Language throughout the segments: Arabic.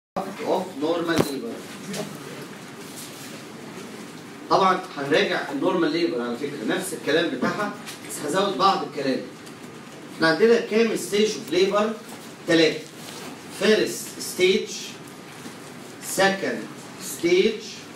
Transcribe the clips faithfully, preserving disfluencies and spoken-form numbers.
of normal labor. طبعا هنراجع النورمال ليبر على فكره نفس الكلام بتاعها بس هزود بعض الكلام. احنا عندنا كام ستيج اوف ليبر؟ ثلاثه. فيرست ستيج، سكند ستيج،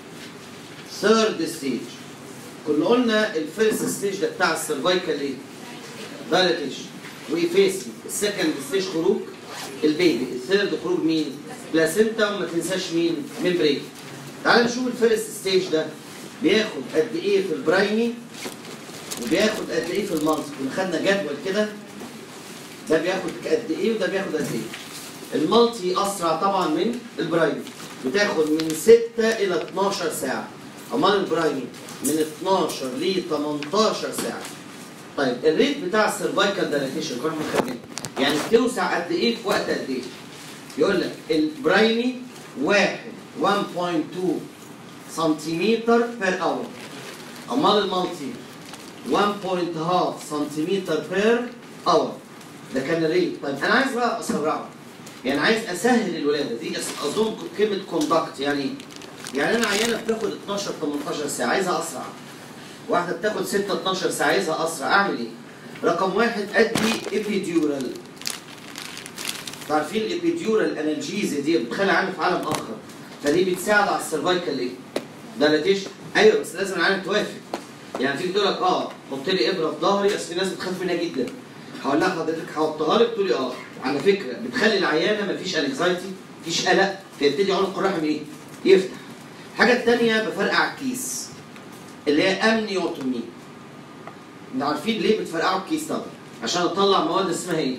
ثيرد ستيج. كنا قلنا الفيرست ستيج ده بتاع السيرفايكال ايه؟ دايلاتيشن وإيفيسي. السكند ستيج خروج البيبي، الثيرد خروج مين؟ بلاسينتا، وما تنساش مين؟ ممبرين. تعال نشوف الفيرست ستيج ده بياخد قد ايه في البرايمي وبياخد قد ايه في المالتي. كنا خدنا جدول كده، ده بياخد قد ايه وده بياخد قد ايه. المالتي اسرع طبعا من البرايمي، بتاخد من ستة الى اتناشر ساعه، امال البرايمي من اتناشر ل تمنتاشر ساعه. طيب الريت بتاع السيرفايكال دايلاتيشن كنا بنخدمه يعني بتوسع قد ايه في وقت قد ايه؟ يقول لك البرايمي واحد واحد فاصلة اتنين سنتيمتر بير اور، امال المالتي واحد فاصلة خمسة سنتيمتر بير اور. ده كان الريت. طيب انا عايز بقى اسرعه، يعني عايز اسهل الولاده دي. اظن كلمه كوندكت يعني ايه؟ يعني انا عيانه بتاخد اتناشر تمنتاشر ساعه عايزها اسرع، واحده بتاخد ستة اتناشر ساعه عايزها اسرع. اعمل ايه؟ رقم واحد ادي ابيديورال. عارفين الابيديورال انالجيزي دي بتخلي عينه في عالم اخر، فدي بتساعد على السيرفايكال ايه؟ دايلاتيشن. ايوه بس لازم العينه توافق. يعني تيجي تقول لك اه حط لي ابره في ظهري، اصل في ناس بتخاف منها جدا. هقول لها حضرتك هحطها لك، تقول لي اه. على فكره بتخلي العيانه مفيش انكزايتي، مفيش قلق، فيبتدي عنق الرحم ايه؟ يفتح. الحاجه الثانيه بفرقع الكيس اللي هي امنيوتومي. انتوا عارفين ليه بتفرقعوا الكيس طبعا؟ عشان اطلع مواد اسمها ايه؟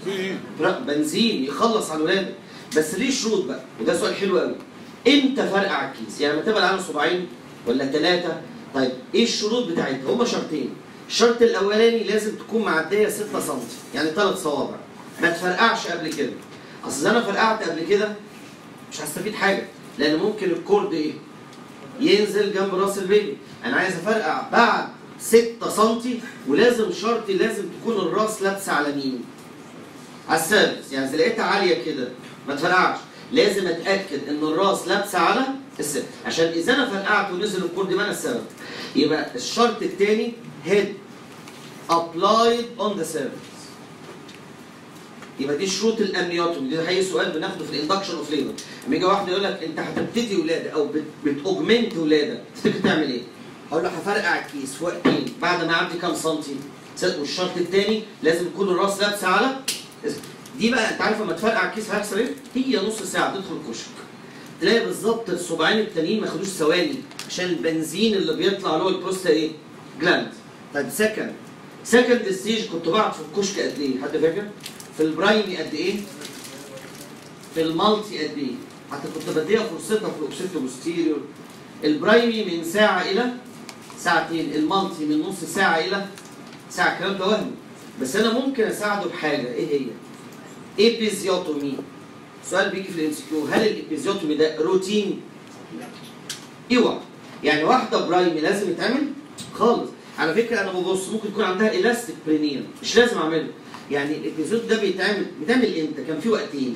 بنزين يخلص على الولاده. بس ليه شروط بقى؟ وده سؤال حلو قوي. امتى فرقع الكيس؟ يعني لما تبقى العيانه صباعين ولا ثلاثه؟ طيب ايه الشروط بتاعتها؟ هما شرطين. الشرط الاولاني لازم تكون معديه ستة سنتي، يعني ثلاث صوابع. ما تفرقعش قبل كده. اصل انا فرقعت قبل كده مش هستفيد حاجه، لان ممكن الكورد ايه؟ ينزل جنب راس البيبي. انا عايز افرقع بعد ستة سنتي، ولازم شرطي لازم تكون الراس لابسه على مين؟ على السيرفس. يعني اذا لقيتها عاليه كده ما تفرقعش، لازم اتاكد ان الراس لابسه على السيرفس، عشان اذا انا فرقعت ونزل الكورد يبقى انا السبب. يبقى الشرط الثاني هيد applied on the surface. يبقى دي شروط الامنيوتومي. دي حقيقي سؤال بناخده في الاندكشن اوف ليبر. لما يجي واحد يقول لك انت هتبتدي ولاده او بتوجمنت ولاده، تفتكر تعمل ايه؟ هقول له هفرقع الكيس في وقتين بعد ما اعدي كام سنتي؟ والشرط الثاني لازم يكون الراس لابسه على دي. بقى انت عارف لما تفرقع الكيس هيحصل ايه؟ هي نص ساعه تدخل الكشك تلاقي بالظبط الصباعين التانيين ما خدوش ثواني، عشان البنزين اللي بيطلع اللي هو البروستا ايه؟ جلاند. طيب سكند سكند ستيج كنت بقعد في الكشك قد ايه؟ حد فاكر؟ في البرايمي قد ايه؟ في المالتي قد ايه؟ حتى كنت بديها فرصتها في الاوكسيتو بوستيريور. البرايمي من ساعه الى ساعتين، المالتي من نص ساعه الى ساعه. الكلام ده وهمي، بس انا ممكن اساعده بحاجه. ايه هي؟ ايبيزيوتومي. سؤال بيجي في الام سي كيو، هل الابيزيوتومي ده روتين؟ ايوه. يعني واحده برايمي لازم يتعمل؟ خالص. على فكره انا ببص ممكن يكون عندها الاستيك برينيوم، مش لازم اعمله. يعني الابيزود ده بيتعمل بيتعمل امتى؟ كان في وقتين.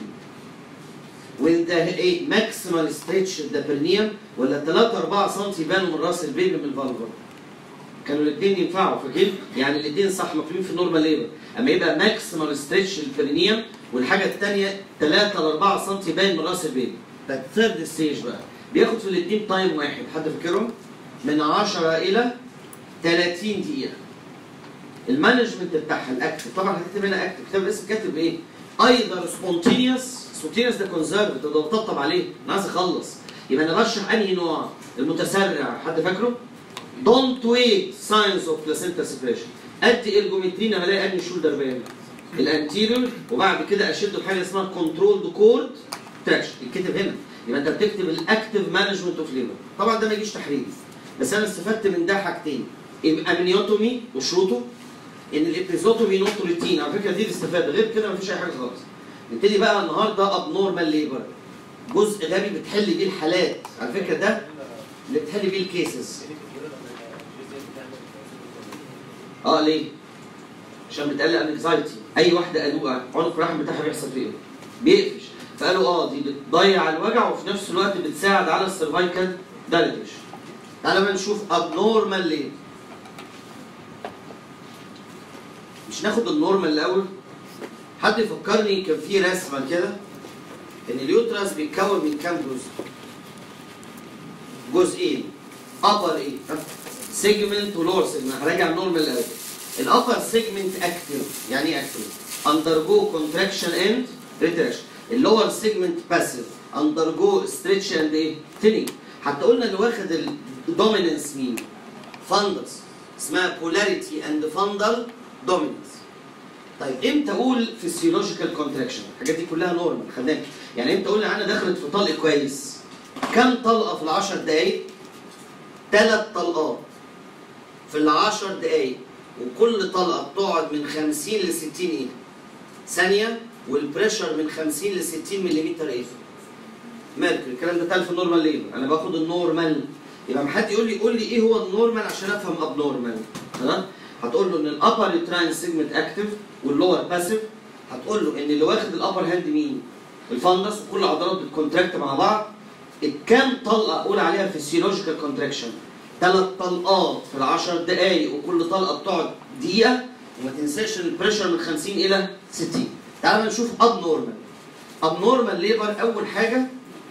وده ايه؟ ماكسيمال ستريتش ذا برينيوم، ولا ثلاثة أربعة سم يبانوا من راس البيبي من الفالفر. كانوا الاثنين ينفعوا، فاكرين؟ يعني الاثنين صح مكتوبين في النورمال ليبر. اما يبقى ماكسيمال ستريتش البرينيوم، والحاجه الثانيه ثلاثة ل أربعة سم يبان من راس البيبي. ده الثيرد ستيج بقى بياخد في الاثنين تايم واحد. حد فاكرهم؟ من عشرة الى ثلاثين دقيقه. المانجمنت بتاعها الاكتف، طبعا هتكتب هنا اكتف، كتاب الاسم كاتب ايه؟ ايذر سبونتينيوس، سبونتينيوس ده كونزرفت، ده بطبطب عليه، انا عايز اخلص. يبقى انا برشح انهي نوع؟ المتسرع. حد فاكره؟ دونت ويت ساينز اوف بلاسينتا سيبريشن. ادي ارجومترين لما الاقي انهي شولدر بان الانتيريور، وبعد كده اشده بحاجه اسمها كنترول كورد تراكشن. يتكتب هنا. يبقى انت بتكتب الاكتف مانجمنت اوف ليبر. طبعا ده ما يجيش تحريف، بس انا استفدت من ده حاجتين: امنيوتومي وشروطه، ان الابيزوتومي نوت روتين. على فكره دي الاستفاده، غير كده مفيش اي حاجه خالص. نبتدي بقى النهارده اب نورمال ليبر، جزء غبي بتحل بيه الحالات. على فكره ده اللي بتحل بيه الكيسز. اه ليه؟ عشان بتقلل انكزايتي. اي واحده قلوقه عنق الرحم بتاعها بيحصل فيه ايه؟ بيقفش. فقالوا اه دي بتضيع الوجع وفي نفس الوقت بتساعد على السيرفايكال دايليتيشن. تعالى بقى نشوف ابنورمال ليه. مش ناخد النورمال الاول؟ حد يفكرني كان في رسمه كده ان اليوترس بيتكون من كام جزء؟ جزئين. ابر ايه؟ سيجمنت ولور سيجمنت. هراجع النورمال الاول. الابر سيجمنت اكتف. يعني ايه اكتف؟ اندرجو كونتراكشن اند ريتراكشن. اللور سيجمنت باسيف اندرجو ستريتش اند ايه؟ تينينج. حتى قلنا اللي واخد الدوميننس مين؟ فاندس. اسمها بولاريتي اند فاندل دوميننس. طيب امتى اقول فيسيولوجيكال كونتراكشن؟ الحاجات دي كلها نورمال خدناها. يعني امتى اقول انا دخلت في طلق كويس؟ كم طلقه في العشر دقايق؟ ثلاث طلقات في العشر دقايق، وكل طلقه بتقعد من خمسين ل ستين ايه؟ ثانيه، والبريشر من خمسين ل ستين ملم ايه؟ ميركوري. الكلام ده اتقال في النورمال ليبر. انا باخد النورمال. يبقى ما حد يقول لي قول لي ايه هو النورمال عشان افهم اب نورمال. تمام؟ هتقول له ان الابر يوتراين سيجمنت اكتف واللور باسيف. هتقول له ان اللي واخد الابر هاند مين؟ الفندس، وكل العضلات بتكونتراكت مع بعض. الكام طلقه اقول عليها فيسيولوجيكال كونتراكشن؟ ثلاث طلقات في العشر دقائق، وكل طلقه بتقعد دقيقه. وما تنساش ان البريشر من خمسين الى ستين. تعالوا نشوف اب نورمال. اب نورمال ليبر اول حاجه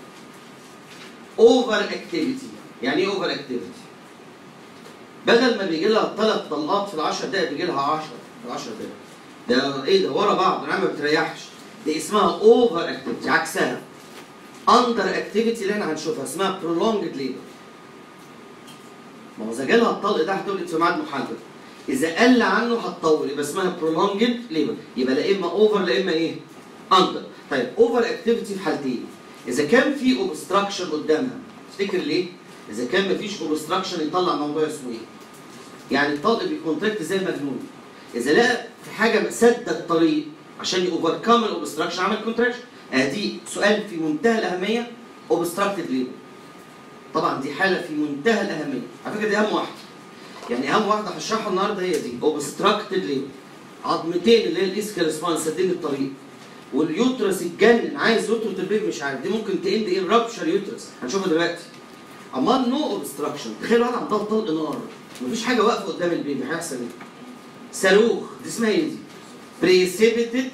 اوفر اكتيفيتي. يعني ايه اوفر اكتيفيتي؟ بدل ما بيجي لها ثلاث طلقات في العشر دقائق بيجي لها عشرة في العشر دقائق. ده ايه ده؟ ورا بعض، انا ما بتريحش. دي اسمها اوفر اكتيفيتي. عكسها اندر اكتيفيتي اللي احنا هنشوفها اسمها برولونجد ليبر. ما هو اذا جالها الطلق ده هتولد في ميعاد محدد. اذا قل عنه هتطول، يبقى اسمها برولونجد ليبر. يبقى لا اما اوفر لا اما ايه؟ اندر. طيب اوفر اكتيفيتي في حالتين. اذا كان في اوبستراكشن قدامها، تفتكر ليه؟ اذا كان مفيش اوبستراكشن يطلع موضوع اسمه ايه؟ يعني الطلق بيكونتراكت زي المجنون. اذا لقى في حاجه سد الطريق عشان يوفركم الاوبستراكشن عمل كونتراكشن. ادي سؤال في منتهى الاهميه. اوبستراكتد ليبر. طبعا دي حاله في منتهى الاهميه، على فكره دي اهم واحده. يعني اهم واحده هشرحها النهارده هي دي اوبستراكتد ليبر. عظمتين اللي هي الاسكال سباين سدين الطريق، واليوترس اتجنن عايز يطرد البيبي مش عارف. دي ممكن تاند ايه؟ رابشر يوترس. هنشوفها دلوقتي. اما نو اوبستراكشن، تخيل واحد عندها طلق نار مفيش حاجه واقفه قدام البيبي، هيحصل ايه؟ صاروخ. دي اسمها ايه دي؟ بريسيبيتد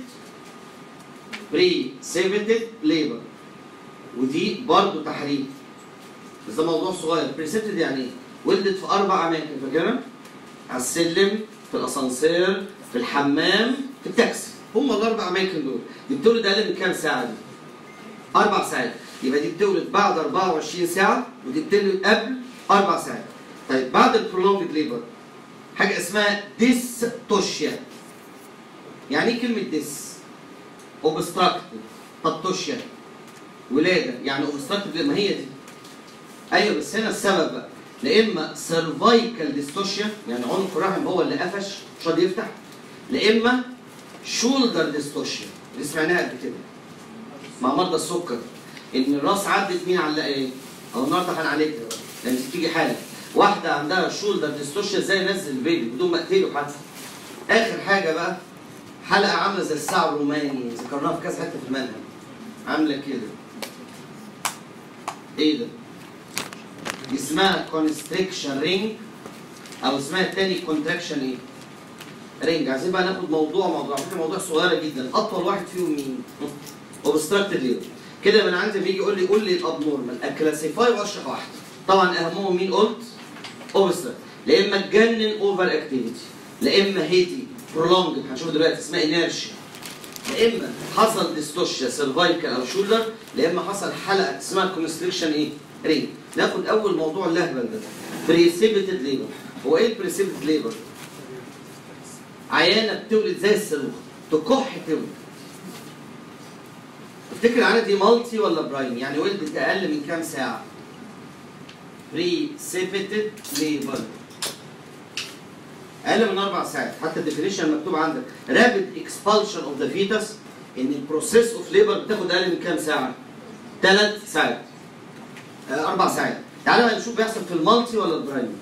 بريسيبيتد ليبر. ودي برضه تحريك. بس ده موضوع صغير. بريسيبيتد يعني ايه؟ ولدت في اربع اماكن، فاكرها؟ على السلم، في الاسانسير، في الحمام، في التاكسي. هم الاربع اماكن دول. دي بتولد اقل من كام ساعه دي؟ اربع ساعات. يبقى دي بتولد بعد اربعة وعشرين ساعه، ودي بتولد قبل اربع ساعات. طيب بعد البرولونجد ليبر حاجه اسمها ديستوشيا. يعني ايه كلمه ديس؟ اوبستراكتد. طب توشيا ولاده، يعني اوبستراكتد. ما هي دي. ايوه بس هنا السبب بقى لا اما سيرفايكال ديستوشيا، يعني عنق الرحم هو اللي قفش مش راضي يفتح، لا اما شولدر ديستوشيا اللي سمعناها قبل كده مع مرضى السكر، ان الراس عدت مين على ايه؟ او النهارده هنعالجها بقى لان تيجي حاله واحده عندها شولدر ديستوشيا ازاي نزل البيبي بدون ما اقتله حتى. اخر حاجه بقى حلقه عامله زي الساعه الروماني، ذكرناها في كذا حته في المنهج. عامله كده. ايه ده؟ اسمها كونستريكشن رينج، او اسمها التاني كونتراكشن ايه؟ رينج. عايزين بقى ناخد موضوع موضوع على فكره موضوع صغيره جدا. اطول واحد فيهم مين؟ اوبستراكتد ليبر. كده من عندي بيجي يقول لي قول لي الاب نورمال اكلاسيفاي واشرح واحده. طبعا اهمهم مين قلت؟ اوبستراكت. لا اما تجنن اوفر اكتيفيتي، لا اما هيدي برولونجد هنشوف دلوقتي اسمها انيرشيا، لا اما حصل ديستوشيا سيرفايكال او شولدر، لا اما حصل حلقه اسمها كونستريكشن ايه؟ رينج. ناخد اول موضوع اللهبل ده. بريسيبيتد ليبر. هو ايه البريسيبيتد ليبر؟ عيانه بتولد زي الصاروخ، تكح تولد. تفتكر العيانه دي مالتي ولا برايم؟ يعني ولدت اقل من كام ساعه؟ بريسيبيتد ليبر. اقل من اربع ساعات. حتى الديفينيشن مكتوب عندك رابيد اكسبالشن اوف ذا فيتس، ان البروسيس اوف ليبر بتاخد اقل من كام ساعه؟ ثلاث ساعات. آه اربع ساعات. تعالوا بقى نشوف بيحصل في المالتي ولا البرايمي.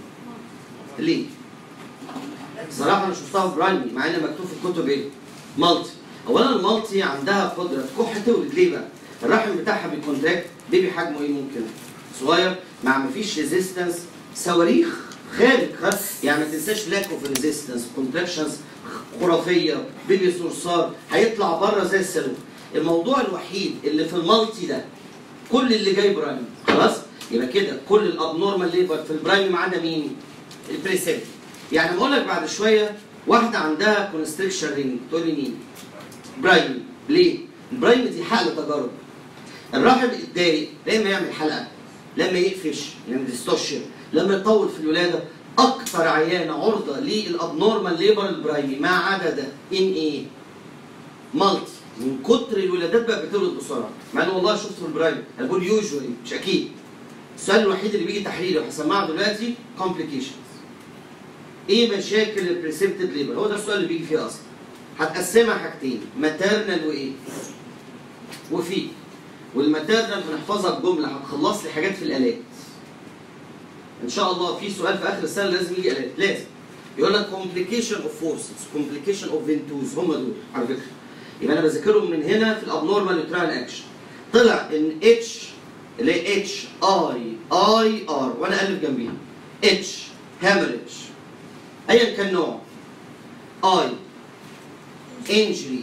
ليه؟ بصراحه انا شفتها في برايمي مع ان مكتوب في الكتب ايه؟ مالتي. اولا المالتي عندها قدره تكح تولد ليه بقى؟ الرحم بتاعها بيكونتراكت، بيبي حجمه ايه ممكن؟ صغير مع ما فيش ريزيستنس، صواريخ خارج. يعني ما تنساش لاك اوف ريزيستنس، كونتراكشنز خرافيه، بيبي صرصار هيطلع بره زي الصاروخ. الموضوع الوحيد اللي في المالتي ده كل اللي جاي برايم، خلاص؟ يبقى كده كل الابنورمال ليبر في البرايم ما عدا مين؟ البريسبت. يعني بقول لك بعد شويه واحده عندها كونستريكشن رينج تقول لي مين؟ برايم. ليه؟ البرايم دي حقل تجارب. الرحم الداري لما يعمل حلقه، لما يقفش، لما ديستوشن، لما يطول في الولاده، اكثر عيانه عرضه للابنورمال ليبر البرايمي ما عدا ده ان ايه؟ مالتي. من كتر الولادات بقى بتولد بسرعه، مع ان والله شفت في البرايمي انا بقول يوجوالي مش اكيد. السؤال الوحيد اللي بيجي تحليلي وهسمعه دلوقتي كومبليكيشنز. ايه مشاكل البريسبتد ليبر؟ هو ده السؤال اللي بيجي فيه اصلا. هتقسمها حاجتين، ماتيرنال وايه؟ وفي. والماتيرنال هنحفظها بجمله هتخلص لي حاجات في الالات. ان شاء الله في سؤال في اخر السنه لازم يجي الات، لازم. يقول لك كومبليكيشن اوف فورسز، كومبليكيشن اوف فينتوز، هم دول على فكره. يبقى انا بذاكرهم من هنا في الابنورمال يوتراين اكشن. طلع ان اتش اللي هي اتش اي اي ار وانا الف جنبيها. اتش هامرج ايا كان نوع. اي انجري.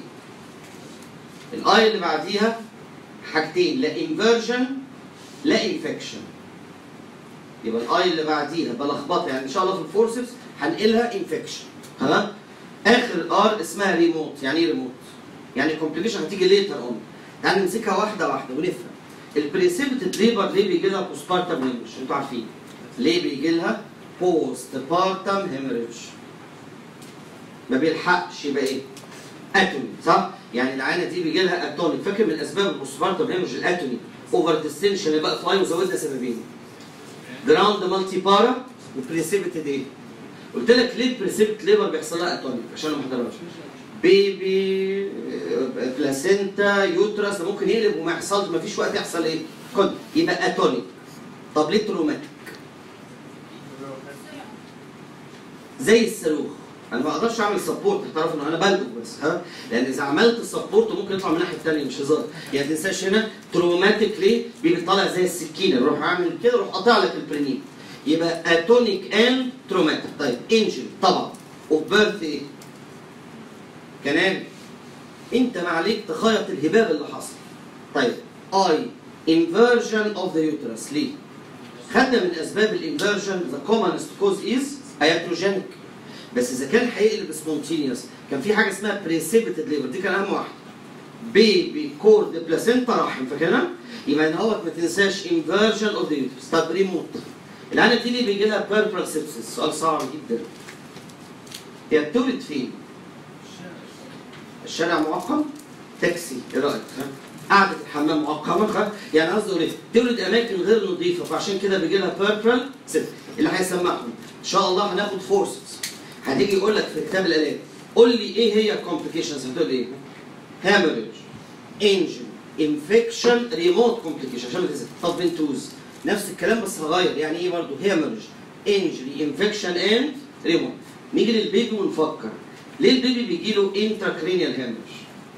الاي اللي بعديها حاجتين، لا انفيرجن لا انفكشن. يبقى الاي اللي بعديها بلخبطها، يعني ان شاء الله في الفورسبس هنقلها انفكشن. تمام؟ اخر ار اسمها ريموت. يعني ايه ريموت؟ يعني كومبليكيشن هتيجي ليتر اون. تعالى نمسكها واحده واحده ونفهم. البريسبتد ليبر ليه بيجي لها بوست بارتم هيمرج؟ انتوا عارفين. ليه بيجي لها بوست بارتم هيمرج؟ ما بيلحقش يبقى ايه؟ اتوني، صح؟ يعني العينه دي بيجي لها اتوني. فاكر من اسباب البوست بارتم هيمرج الاتوني؟ اوفر ديستنشن اللي بقى فلاي وزودنا سببين. جراوند مالتي بارا وبريسبتد ايه؟ قلت لك ليه البريسبتد ليبر بيحصل لها اتوني؟ عشان ما حضرهاش. بيبي، بلاسينتا، يوترس، ده ممكن يقلب وما يحصلش، ما فيش وقت يحصل ايه؟ كود يبقى اتونيك. طب ليه تروماتيك؟ زي الصاروخ. انا ما اقدرش اعمل سبورت، تعرف ان انا بلدغ بس، ها؟ لان اذا عملت السبورت ممكن يطلع من الناحيه الثانيه، مش هزار. يعني ما تنساش هنا تروماتيك ليه؟ بيبقى طالع زي السكينه، روح اعمل كده روح قاطع لك البرينيم. يبقى اتونيك اند تروماتيك. طيب انجري طبعا اوف بيرث ايه؟ كنان. انت ما عليك تخيط الهباب اللي حصل. طيب اي انفيرجن اوف ذا يوترس. ليه؟ خدنا من اسباب الانفيرجن ذا كومنست كوز از اياتروجينيك. بس اذا كان هيقلب سبونتينيوس كان في حاجه اسمها بريسيبيتد ليبر، دي كان اهم واحده. بيبي كورد بلاسينتا رحم، فاكرها؟ يبقى ان هو ما تنساش انفيرجن اوف ذا يوترس. طب ريموت. العينه دي اللي بيجي لها بيربرال سيبسس، سؤال صعب جدا. هي بتولد فين؟ الشارع معقم؟ تاكسي، ايه رايك؟ قعدة الحمام معقمة، يعني قصدي اقول ايه؟ تولد اماكن غير نظيفة، فعشان كده بيجي لها بيربرال سيبسس. اللي هيسمعهم ان شاء الله هناخد فورسز. هتيجي يقول لك في كتاب الالات قول لي ايه هي الكومبليكيشنز؟ هتقول ايه؟ هامرج، انجن، انفكشن، ريموت كومبليكيشن عشان ما تنساش. طب فينتوز نفس الكلام بس هغير، يعني ايه برضه؟ هامرج، انجري، انفكشن اند ريموت. نيجي للبيبي ونفكر ليه البيبي بيجي له انتراكرينيال هامرج؟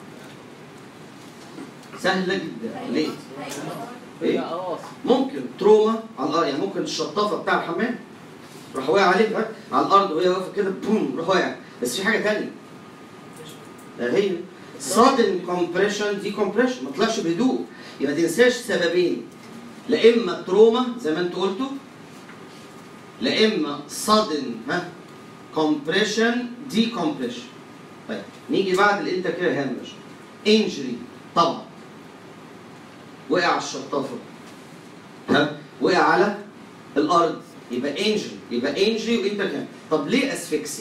سهله جدا. ليه؟ ايه؟ ممكن تروما على الارض، يعني ممكن الشطافه بتاع الحمام راح واقع عليها على الارض وهي واقفه كده بوم راح واقع. بس في حاجه ثانيه هي sudden compression decompression، ما طلعش بهدوء. يبقى ما تنساش سببين، لا اما تروما زي ما انت قلتوا، لا اما sudden ها compression decompression. طيب نيجي بعد الانتراكرينيال هامرج. انجري طبعا وقع على الشطافه، ها وقع على الارض، يبقى انجري، يبقى انجري وانتراكرينيال. طب ليه اسفكسيا؟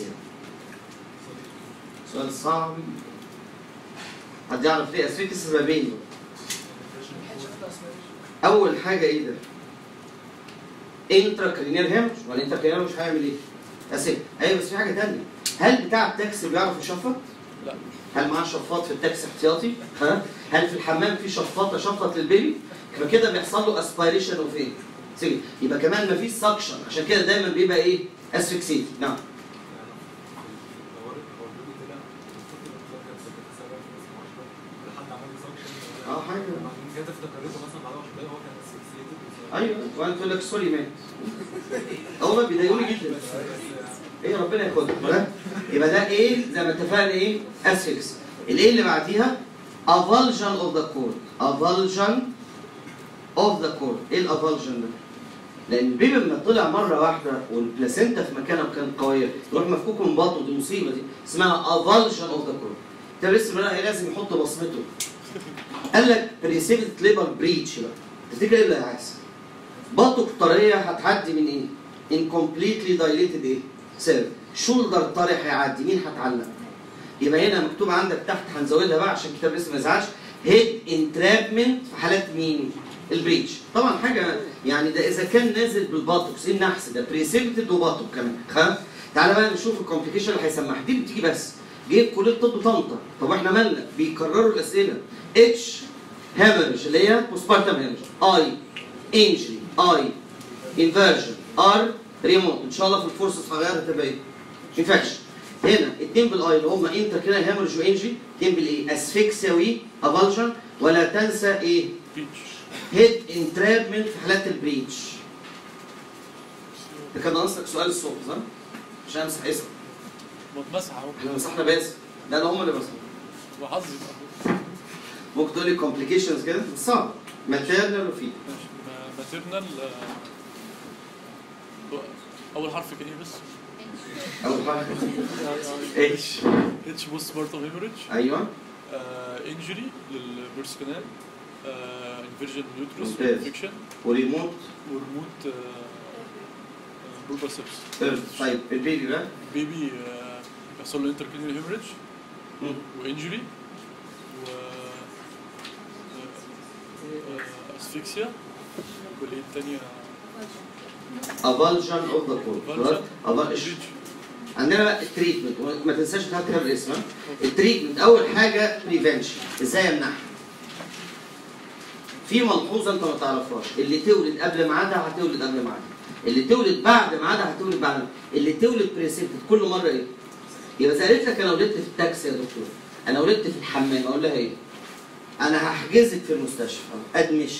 سؤال صعب. حد يعرف ليه اسفكسيا؟ سببين. اول حاجه ايه ده؟ انتراكرينيال هامرج. والانتراكرينيال مش هيعمل ايه؟ اسف. ايوه بس في حاجه ثانيه. هل بتاع التاكسي بيعرف يشفط؟ لا. هل معاه شفاط في التاكسي احتياطي؟ ها؟ هل في الحمام في شفاطه شفط للبيبي؟ يبقى كده بيحصل له اسبيريشن اوف ايه؟ سيجي. يبقى كمان مفيش سكشن، عشان كده دايما بيبقى ايه؟ اسفكسيتي. نعم. اه حاجه جت افتكرته مثلا بعد عشر دقايق هو كان اسفكسيتد. ايوه وانا تقول لك سوري مات. اول بيضايقوني جدا. ايه ربنا ياخدها. يبقى ده ايه زي ما اتفقنا ايه؟ اسفكس. الايه اللي بعديها avulsion of the cord. avulsion of the cord. ايه الافالجن ده؟ لان البيبي لما طلع مره واحده والبلاسينتا في مكانها وكانت قويه يروح مفكوك من بطنه، دي مصيبه دي اسمها avulsion of the cord. ده لسه بقى لازم يحط بصمته. قال لك بريسيبت ليبر بريتش بقى. تفتكر ايه اللي هيحصل؟ بطنه طريه هتعدي من ايه؟ incompletely dilated ايه؟ سيرف. شولدر طري هيعدي، مين هتعلق؟ يبقى هنا مكتوب عندك تحت هنزودها بقى عشان الكتاب لسه ما يزعلش. هيد انترابمنت في حالات مين؟ البريتش. طبعا حاجه يعني ده اذا كان نازل بالباتوكس ايه النحس ده؟ بريسيبتد وباتوك كمان. خلاص؟ تعالى بقى نشوف الكومبليكيشن اللي هيسمعها. دي بتيجي بس. جه في كليه طب طنطا. طب احنا مالنا؟ بيكرروا الاسئله. اتش هامرج اللي هي بوستبارتم هامرج. اي انجري. اي انفيرجن. ار ريموت. ان شاء الله في الفورسز هغيرها تبقى ايه؟ انفكشن. هنا اتنين بالاي اللي هم انتر كده هامرج وانجري، اتنين بالايه؟ اسفكسيا وي افالجن. ولا تنسى ايه؟ هيد انترابمنت في حالات البريتش. ده كان ناقصك سؤال الصبح صح؟ عشان امسح اسمك. مسح اهو. احنا مسحنا باسم. لا ده هم اللي مسحوا. وحظي بقى. ممكن تقول لي كومبليكيشنز كده؟ صعب. ماتيرنال وفي. ماتيرنال اول حرف كان ايه بس؟ اول حاجه اتش. اتش بوست بارتم هيموريدج. ايوه. انجري للبيرس كانال. انفيرجن يوترس ممتاز. انفكشن. وريموت. وريموت بروباسيبس. طيب البيبي بقى؟ البيبي يحصل له انتركرينيال هيموريدج وانجري و اسفكسيا. والايه الثانيه؟ افالجن اوف ذا كورد. افالجن. عندنا بقى التريتمنت وما تنساش تكتب الاسم. التريتمنت اول حاجه بريفنشن. ازاي امنعها؟ في ملحوظه انت ما تعرفهاش، اللي تولد قبل ميعادها هتولد قبل ميعادها، اللي تولد بعد ميعادها هتولد بعد ميعادها، اللي تولد بريسبت كل مره ايه؟ يبقى اذا قالت لك انا ولدت في التاكسي يا دكتور، انا ولدت في الحمام، اقول لها ايه؟ انا هحجزك في المستشفى ادميشن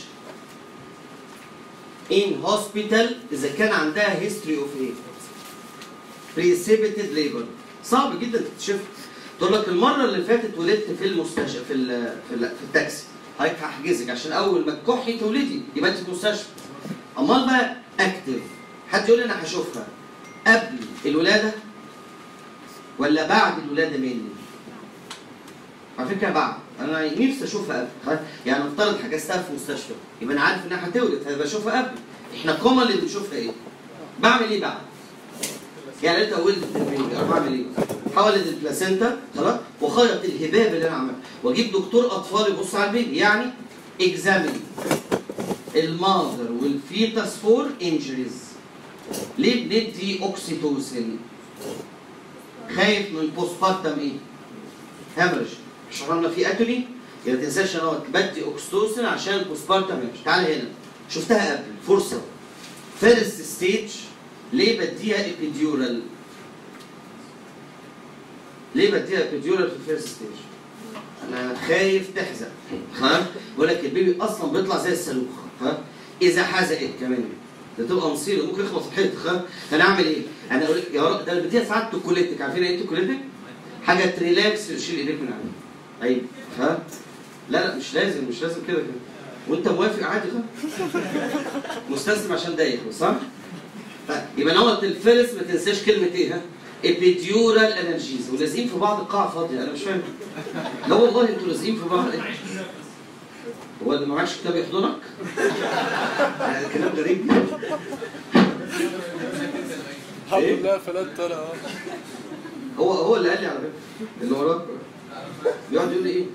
ان هوسبيتال اذا كان عندها هيستوري اوف ايه؟ بريسيبيتد ليبر. صعب جدا تكتشفها. تقول لك المره اللي فاتت ولدت في المستشفى في ال في, ال في التاكسي، هيك هحجزك عشان اول ما تكحي تولدي يبقى انت في المستشفى. امال بقى اكتف، حد يقول لي انا هشوفها قبل الولاده ولا بعد الولاده مني؟ على فكره بعد، انا نفسي اشوفها قبل. يعني نفترض حجزتها في مستشفى يبقى انا عارف انها هتولد، هبقى اشوفها قبل. احنا كوما اللي بنشوفها ايه؟ بعمل ايه بعد؟ يعني انت ولدت البيبي انا بعمل ايه؟ حولت البلاسينتا خلاص وخيط الهباب اللي انا عملته واجيب دكتور اطفال يبص على البيبي، يعني اكزامين الماذر والفيتاس فور انجريز. ليه بندي اوكسيتوسين؟ خايف من بوست بارتم ايه؟ هامرج. شرحنا في اتولي يبقى ما تنساش انا بدي اوكسيتوسين عشان بوست بارتم هامرج. تعالى هنا شفتها قبل فرصه. فيرست ستيج ليه بديها ابيديورال؟ ليه بديها ابيديورال في الفيرست ستيج؟ انا خايف تحزق. ها؟ بقول لك البيبي اصلا بيطلع زي الصاروخ. ها؟ اذا حزقت كمان ده تبقى مصيبه، ممكن يخبط في الحيط. ها؟ انا اعمل ايه؟ انا اقول لك يا رب ده انا بديها ساعات توكوليتك. عارفين ايه توكوليتك؟ حاجه تريلاكس تشيل ايديك من عليها. ايوه. ها؟ لا لا مش لازم مش لازم كده كده. وانت موافق عادي خالص. مستسلم عشان ده يخلص صح؟ يبقى نوت الفيرس ما تنساش كلمه ايه؟ ها؟ ابيديورال انالجيز. ولازقين في بعض القاعه فاضيه انا مش فاهم. لا والله انتوا لازقين في بعض. هو اللي معكش كتاب يحضنك؟ يعني كلام غريب. الحمد لله فلت انا. هو هو اللي قال لي على فكره اللي وراك بيقعد يقول لي ايه؟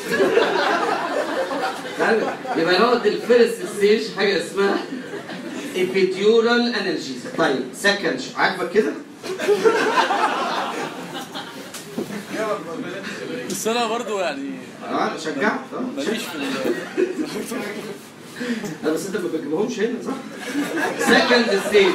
يبقى نوت الفيرست ستيج حاجه اسمها ابيديورال انالجيز. طيب سكند عاجبك كده؟ بس انا برضه يعني اه شجعت اه ماليش في لا بس انت ما بتجيبهمش هنا صح؟ سكند ستيج.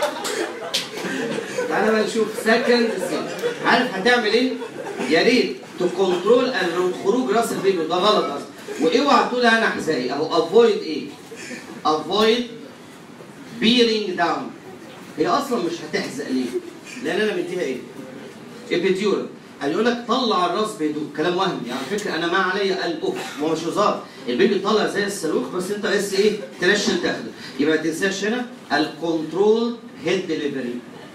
تعالى بقى نشوف سكند ستيج. عارف هتعمل ايه؟ يا ريت تو كنترول خروج راس البيبي، ده غلط اصلا. واوعى تقول انا حذائي اهو، افويد ايه؟ افويد بيرنج داون. هي اصلا مش هتحزق ليه؟ لان انا مديها ايه؟ ابيديورال. هيقول لك طلع الراس بهدوء، كلام وهمي على فكره. انا ما عليا الاوف، هو مش هزار، البيبي طالع زي الصاروخ بس انت بس ايه؟ تنشل تاخده. يبقى ما تنساش هنا الكنترول هيد ديليفري.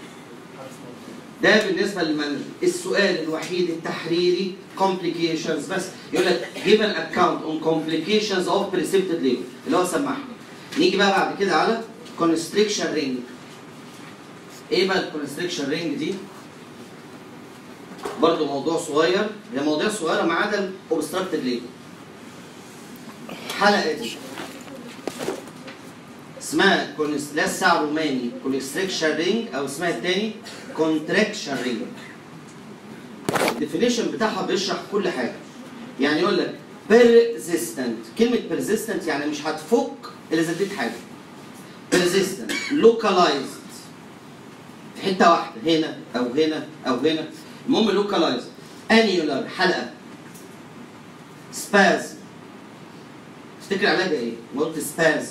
ده بالنسبه للمانجر. السؤال الوحيد التحريري complications بس، يقول لك give an account on complications of precepted labor اللي هو سمعها. نيجي بقى بعد كده على constriction ring. ايه بقى الكونستريكشن رينج دي؟ برضه موضوع صغير، هي مواضيع صغيره ما عدا الاوبستراكتيف ليبر. الحلقه دي اسمها لا الساعه روماني كونستريكشن رينج، او اسمها الثاني كونتراكشن رينج. الديفينيشن بتاعها بيشرح كل حاجه. يعني يقول لك persistent، كلمه persistent يعني مش هتفك الا اذا اديت حاجه. persistent localized في حته واحده، هنا او هنا او هنا، المهم لوكالايز. انيولار حلقه. سباز، تفتكر علاجها ايه؟ ما قلت سباز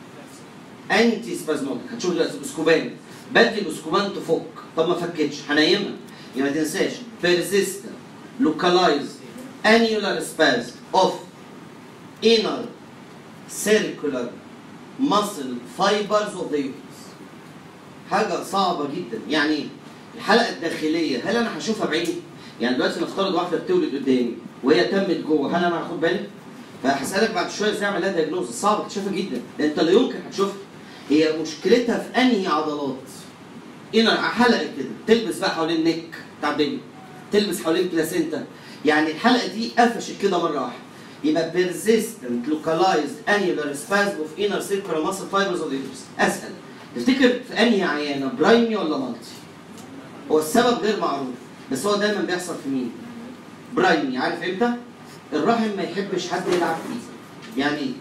انتي سبازموتيك. هتشوف دلوقتي بسكوبان، بدي بسكوبان تفك، طب ما فكتش هنيمها. يبقى ما تنساش persistent localized annular spasm of inner circular muscle fibers of the uterus. حاجه صعبه جدا. يعني ايه؟ الحلقه الداخليه هل انا هشوفها بعيني؟ يعني دلوقتي نفترض واحده بتولد قدامي وهي تمت جوه، هل انا هاخد بالي؟ فهسالك بعد شويه ازاي اعمل لها دايجنوز. صعب تشوفها جدا، ده انت لا يمكن هتشوفها. هي مشكلتها في انهي عضلات؟ هنا حلقه كده تلبس بقى حوالين النك بتاع البيبي، تلبس حوالين البلاسينتا. يعني الحلقه دي قفشت كده مره واحده. يبقى persistent localized annular spasm of inner circular muscle fibers of the uterus. اسال تفتكر في انهي عيانه، برايمي ولا مالتي؟ هو السبب غير معروف، بس هو دايما بيحصل في مين؟ برايمي. عارف امتى؟ الرحم ما يحبش حد يلعب فيه. يعني ايه؟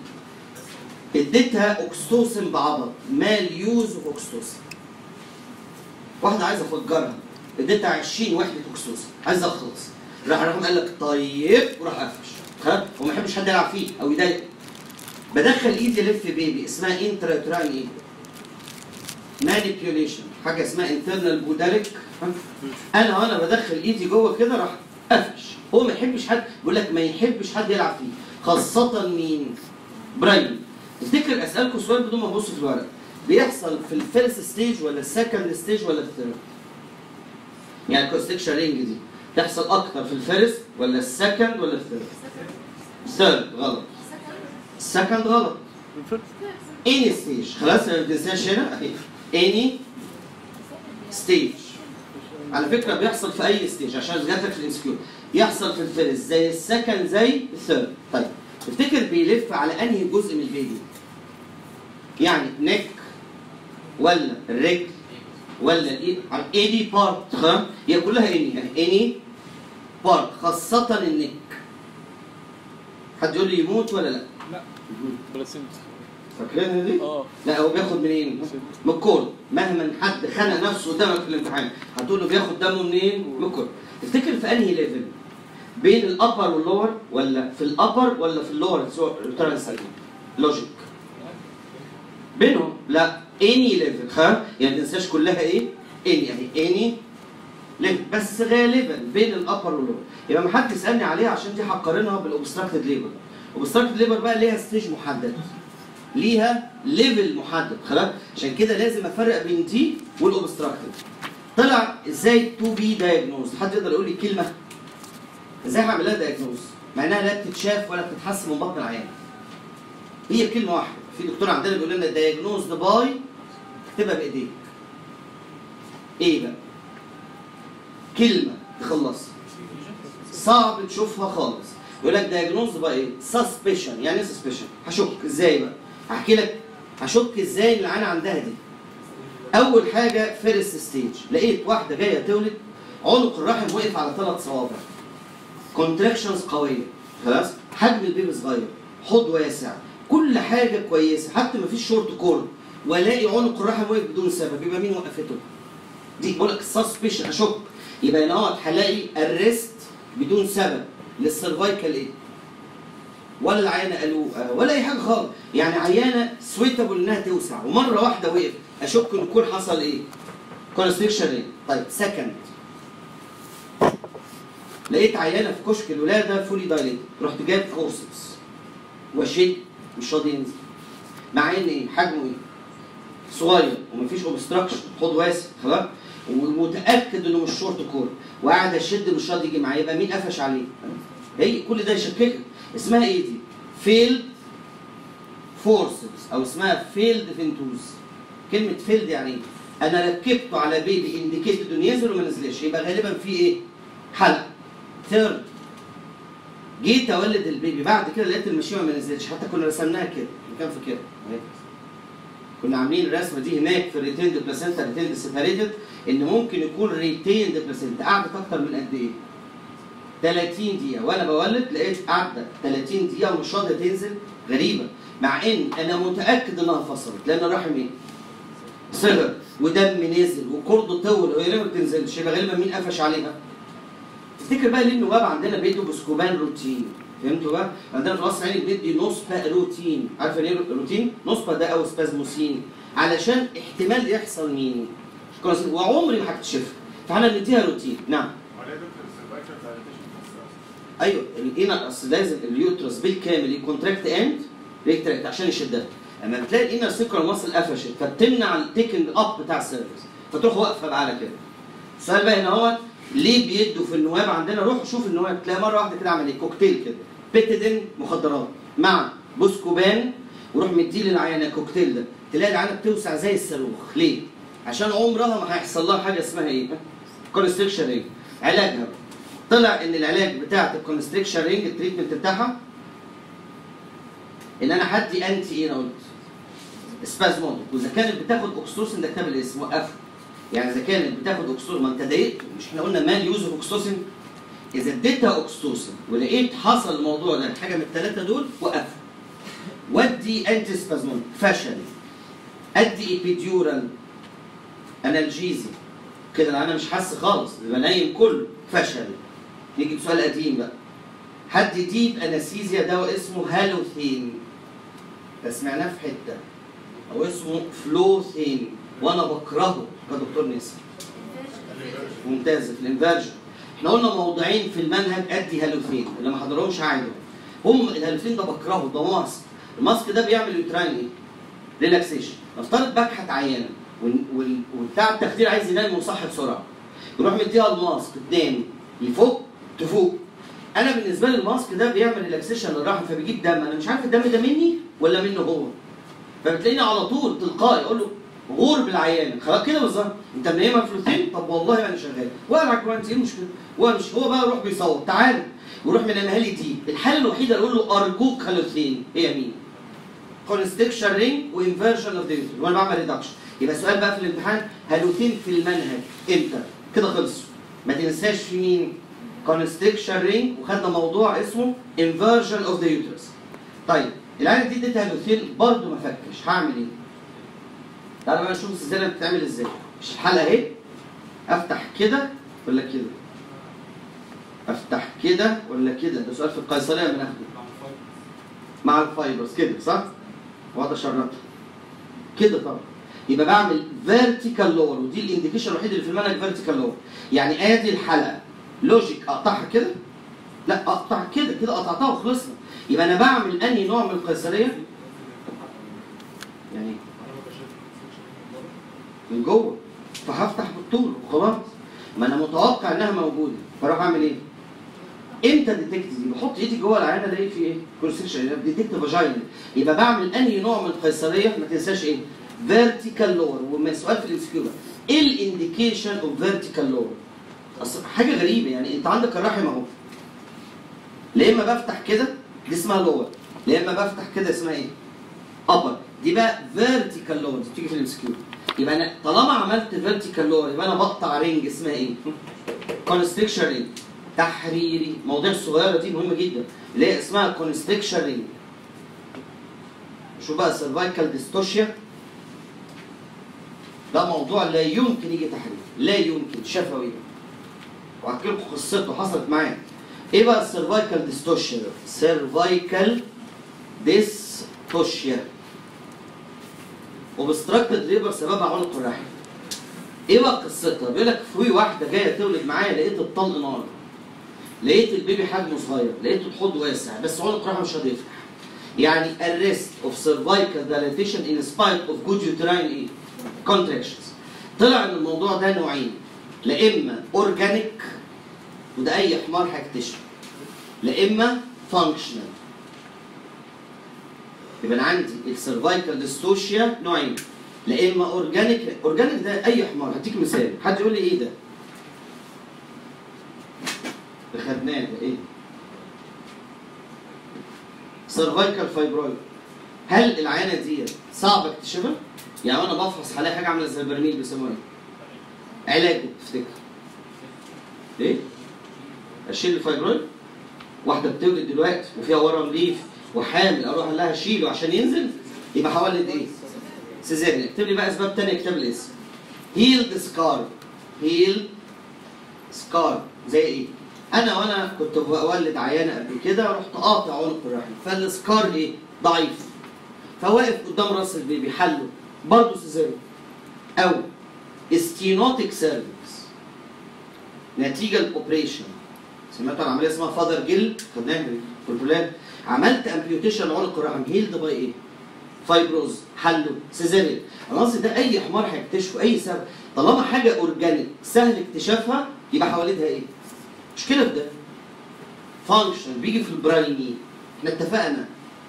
اديتها اوكستوسن بعبط، مال يوز اوف اوكستوسن. واحده عايزه افجرها، اديتها عشرين وحده اوكستوسن، عايزه اخلص. راح الرحم قال لك طيب وراح قفش. خلاص؟ وما يحبش حد يلعب فيه او يضايقه. بدخل ايدي الف بيبي اسمها انتراتراين ايه؟ مانيبيوليشن، حاجه اسمها انترنال بوداريك. انا وانا بدخل ايدي جوه كده راح قفش. هو ما يحبش حد، بيقول لك ما يحبش حد يلعب فيه، خاصه مين؟ برايم. تفتكر اسالكم سؤال بدون ما ابص في الورق، بيحصل في الفيرست ستيج ولا السكند ستيج ولا الثيرد؟ يعني الكونستريكشن رينج دي تحصل اكتر في الفيرست ولا السكند ولا الثيرد؟ الثيرد غلط. السكند غلط. اني ستيج، خلاص ما بتنساش هنا اهي. اني ستيج على فكره بيحصل في اي ستيج، عشان جات لك في الانسكيور. يحصل في الفيرست زي السكند زي الثيرد. طيب تفتكر بيلف على انهي جزء من البيبي؟ يعني نك ولا الرجل ولا الايد؟ على ايدي بارت. خلاص هي كلها اني، يعني اني بارت، خاصه النك. حد يقول لي يموت ولا لا؟ لا بلاسنت. فاكرينها دي؟ اه لا هو بياخد منين؟ من الكور. مهما حد خانق نفسه قدامك في الامتحان هتقول له بياخد دمه منين؟ من الكور. تفتكر في انهي ليفل؟ بين الابر واللور ولا في الابر ولا في اللور ترانسال؟ لوجيك. بينهم؟ لا اني ليفل. خلاص؟ يعني ما تنساش كلها ايه؟ اني اهي اني ليفل، بس غالبا بين الابر واللور. يبقى ما حد يسالني عليها عشان دي هقارنها بالاوبستراكتد ليبر. الاوبستراكتد ليبر بقى ليها ستيج محدد، ليها ليفل محدد. خلاص؟ عشان كده لازم افرق بين دي والاوبستراكتد. طلع ازاي تو بي دايجنوز؟ حد يقدر يقول لي كلمه؟ ازاي هعمل لها دايجنوز؟ مع انها لا بتتشاف ولا بتتحس من بطن العيان. هي كلمه واحده. في دكتور عندنا بيقول لنا دايجنوز باي، اكتبها بايديك. ايه بقى؟ كلمه تخلصها. صعب تشوفها خالص. يقول لك دايجنوز باي ايه؟ سسبشن. يعني ايه سسبشن؟ هشك ازاي بقى؟ هحكي لك هشك ازاي ان العيان عندها دي. اول حاجه فيرست ستيج، لقيت واحده جايه تولد عنق الرحم وقف على ثلاث صوابع. كونتراكشنز قويه. خلاص؟ حجم البيبي صغير، حوض واسع، كل حاجه كويسه، حتى ما فيش شورت كورد، والاقي عنق الرحم وقف بدون سبب. يبقى مين وقفته؟ دي بقول لك سسبشن، اشك. يبقى هنا هلاقي الريست بدون سبب للسيرفايكال ايه؟ ولا العيانه قالوا ولا اي حاجه خالص، يعني عيانه سويتابل انها توسع ومره واحده وقف، اشك ان يكون حصل ايه؟ كونستريكشن ايه؟ طيب سكند، لقيت عيانه في كشك الولاده فولي دايليتد، رحت جايب فورسبس وشد مش راضي ينزل، مع ان ايه؟ حجمه ايه؟ صغير ومفيش اوبستراكشن، حوض واسع خلاص، ومتاكد انه مش شورت كور، وقاعد اشد مش راضي يجي معايا، يبقى مين قفش عليه؟ هي كل ده يشككك. اسمها ايه دي؟ فيلد فورسبس او اسمها فيلد فينتوز. كلمه فيلد يعني ايه؟ انا ركبته على بيبي انديكيتد انه ينزل وما نزلش، يبقى غالبا في ايه؟ حلق. ثيرد، جيت اولد البيبي بعد كده لقيت المشيمه ما نزلتش، حتى كنا رسمناها كده، كان في كده كنا عاملين الرسمه دي هناك في الريتيند بلاسنتا ريتيند سيباريتد، ان ممكن يكون ريتيند بلاسنتا قعدت اكتر من قد ايه؟ ثلاثين دقيقه وانا بولد، لقيت قعدت ثلاثين دقيقه ومش راضيه تنزل، غريبه، مع ان انا متاكد انها فصلت لان الرحم ايه؟ صغر ودم نزل وكرده طول وهي ما بتنزلش، يبقى غالبا مين قفش عليها؟ تفتكر بقى ليه النواب عندنا بيدوا بسكوبان روتين؟ فهمتوا بقى؟ عندنا في القصر العيني بندي نصبة روتين، عارف يعني ايه روتين؟ نصبة ده او سبازموسين، علشان احتمال يحصل مين؟ وعمري ما هكتشفها، فاحنا بنديها روتين، نعم. ايوه الانر اصل لازم اليوترس بالكامل يكونتراكت اند ريكتراكت عشان يشدها، اما بتلاقي الانر سيكرال ماسل قفشت فبتمنع التيكنج اب بتاع السيرفس، فتروح واقفه بقى على كده. السؤال بقى هنا هو ليه بيدوا في النواب عندنا؟ روح شوف النواب تلاقي مره واحده كده عمل ايه؟ كوكتيل كده، بيتيدين مخدرات مع بوسكوبان، وروح مديه للعيانه الكوكتيل ده، تلاقي العيانه بتوسع زي الصاروخ، ليه؟ عشان عمرها ما هيحصل لها حاجه اسمها ايه؟ كونستريكشن رينج. علاجها طلع ان العلاج بتاعت الكونستريكشن رينج التريتمنت بتاعها ان انا هدي انتي ايه انا قلت؟ سبازموديك، واذا كانت بتاخد اوكسيتوسين ده كتاب الاسم وقفه. يعني اذا كانت بتاخد اوكسيتوسين، ما انت ضايقت، مش احنا قلنا مال يوز اوف اوكسيتوسين؟ اذا اديتها اوكسيتوسين ولقيت حصل الموضوع ده حاجه من الثلاثه دول وقفه. ودي انتي سبازموديك فشل. ادي ايبيديورال انالجيزي كده انا مش حاسس خالص، يبقى نايم كله، فشل. نيجي بسؤال قديم بقى. حد ديب انستيزيا دواء اسمه هالوثين، بس سمعناه في حته، او اسمه فلوثين وانا بكرهه كدكتور نسا. ممتاز في الانفيرجن. احنا قلنا موضوعين في المنهج ادي هالوثين، اللي ما حضرهمش هعيدهم. هم الهالوثين ده بكرهه، ده ماسك. الماسك ده بيعمل يوتراين ايه؟ ريلاكسيشن. نفترض بكحت عيانه وبتاع التخدير عايز ينام ويصحي بسرعه. يروح مديها الماسك تنام، يفوق تفوق. انا بالنسبه لي الماسك ده بيعمل ريلاكسيشن للرحم فبيجيب دم، انا مش عارف الدم ده مني ولا منه هو. فبتلاقيني على طول تلقائي اقول له غور بالعيان، خلاص كده بالظبط، انت منيمها فلوسين؟ طب والله انا شغال، واقع على الكوانتي ايه المشكله؟ وامشي، هو بقى يروح بيصوت تعالى ويروح منامها لي دي. الحاله الوحيده اللي اقول له ارجوك هالوثين هي مين؟ كونستريكشن رينج وانفيرجن اوف ديوتر وانا بعمل ريدكشن. يبقى السؤال بقى في الامتحان هالوثين في المنهج امتى؟ كده خلصوا. ما تنساش في مين؟ كونستريكشن رينج، وخدنا موضوع اسمه انفيرجن اوف ذا يوترس. طيب العينه دي اديتها هالوثين برضه ما فكش، هعمل ايه؟ تعالى بقى نشوف السلسله بتتعمل ازاي. مش الحلقه اهي، افتح كده ولا كده؟ افتح كده ولا كده؟ ده سؤال في القيصريه بناخده. مع الفايبرز كده صح؟ واقعد اشرطها كده طبعا. يبقى بعمل فيرتيكال لور، ودي الانديكيشن الوحيد اللي في المنهج فيرتيكال لور. يعني ادي الحلقه لوجيك اقطعها كده؟ لا اقطع كده، كده قطعتها وخلصنا. يبقى انا بعمل انهي نوع من القيصريه؟ يعني من جوه، فهفتح بالطول وخلاص. ما انا متوقع انها موجوده، فاروح اعمل ايه؟ امتى ديتكت دي؟ بحط ايدي جوه العينه الاقي في ايه؟ كونستريكشن، ديتكت فاجينال. يبقى بعمل انهي نوع من القيصريه؟ ما تنساش ايه؟ فيرتيكال لور. ومن سؤال في الانسكيور ايه الانديكيشن اوف فيرتيكال لور؟ اصل حاجه غريبه، يعني انت عندك الرحم اهو، لا اما بفتح كده دي اسمها لور، لا اما بفتح كده اسمها ايه؟ ابر. دي بقى فيرتيكال لور، دي بتيجي في الانسكيور. يبقى انا طالما عملت فيرتيكال لور يبقى انا بقطع رينج اسمها ايه؟ كونستريكشن رينج تحريري. المواضيع الصغيره دي مهمه جدا اللي هي اسمها كونستريكشن رينج. شوف بقى السيرفايكال ديستوشيا ده موضوع لا يمكن يجي تحرير، لا يمكن، شفوي. وهحكي لكم قصته حصلت معايا. ايه بقى السيرفايكال ديستوشيا؟ سيرفايكال ديستوشيا وبستراكتد ليبر سببها عنق الرحم. ايه بقى قصتها؟ بيقول لك في واحده جايه تولد معايا لقيت الطلق نار، لقيت البيبي حجمه صغير، لقيت الحوض واسع بس عنق الرحم مش راضي يفتح. يعني arrest of cervical dilatation in spite of good uterine ايه؟ contractions. طلع ان الموضوع ده نوعين، لا اما اورجانيك وده اي حمار هيكتشفه، لا اما فانكشنال. يبقى انا عندي السيرفايكال ديستوشيا نوعين، لا اما اورجانيك، اورجانيك ده اي حمار. هديك مثال، حد يقول لي ايه ده؟ ده خدناه ده ايه؟ سيرفايكال فايبرويد. هل العينه دي صعب اكتشافها؟ يعني انا بفحص هلاقي حاجه عامله زي البرميل بيسموها ايه؟ علاجه تفتكر؟ ليه؟ اشيل الفايبرويد؟ واحده بتولد دلوقتي وفيها ورم ليف وحامل اروح لها اشيله عشان ينزل يبقى هولد ايه؟ سيزاريان. اكتب لي بقى اسباب ثانيه، اكتب لي اسم. هيلد سكار. هيلد سكار زي ايه؟ انا وانا كنت بولد عيانه قبل كده رحت قاطع عنق الرحم، فالسكار ايه؟ ضعيف. فواقف قدام راس البيبي حله برضه سيزاريان. او استينوتيك سيرفكس نتيجه الاوبريشن. سمعتوا عن عمليه اسمها فادر جيل؟ خدناها في البلاد. عملت امبيوتيشن لعنق الرحم، هيلد باي ايه؟ فايبروز، حله سيزاريان. انا قصدي ده اي حمار هيكتشفه اي سبب، طالما حاجه اورجانيك سهل اكتشافها يبقى حواليها ايه؟ مشكله في ده. فانكشن بيجي في البرايمي. احنا اتفقنا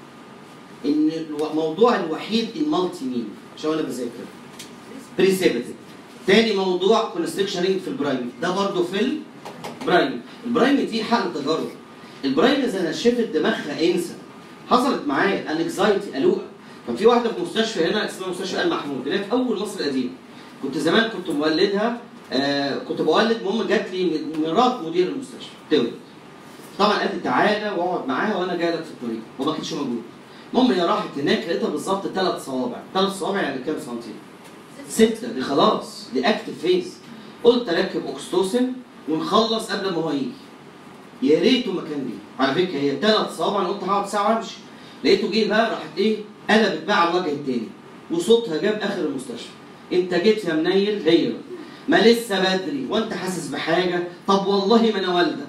ان الموضوع الوحيد المالتي مين عشان انا بذاكر بريسيبيتيف. تاني موضوع كونستريكشن رينج في البرايمي، ده برضه في البرايمي. البرايمي دي حق تجارب. البرايمي اذا نشفت دماغها انسى. حصلت معايا انكزايتي قلوقه. كان في واحده في مستشفى هنا اسمها مستشفى ال محمود، اللي هي في اول مصر القديمه. كنت زمان كنت مولدها، آه كنت بولد، المهم جات لي مرات مدير المستشفى تولد. طبعا قالت لي تعالى واقعد معاها وانا جاي لك في الطريق، وما كانتش موجود. المهم هي راحت هناك لقيتها بالظبط ثلاث صوابع، ثلاث صوابع يعني كام سنتي؟ ستة. دي خلاص دي اكتف فيز. قلت اركب اوكستوسن ونخلص قبل ما هو يجي. يا ريته ما كان جه. على فكره هي ثلاث صوابع، انا قلت هقعد ساعه وامشي. لقيته جه بقى، راحت ايه؟ قلبت بقى على الوجه التاني وصوتها جاب اخر المستشفى. انت جيت يا منيل؟ هي ما لسه بدري وانت حاسس بحاجه؟ طب والله ما انا والده.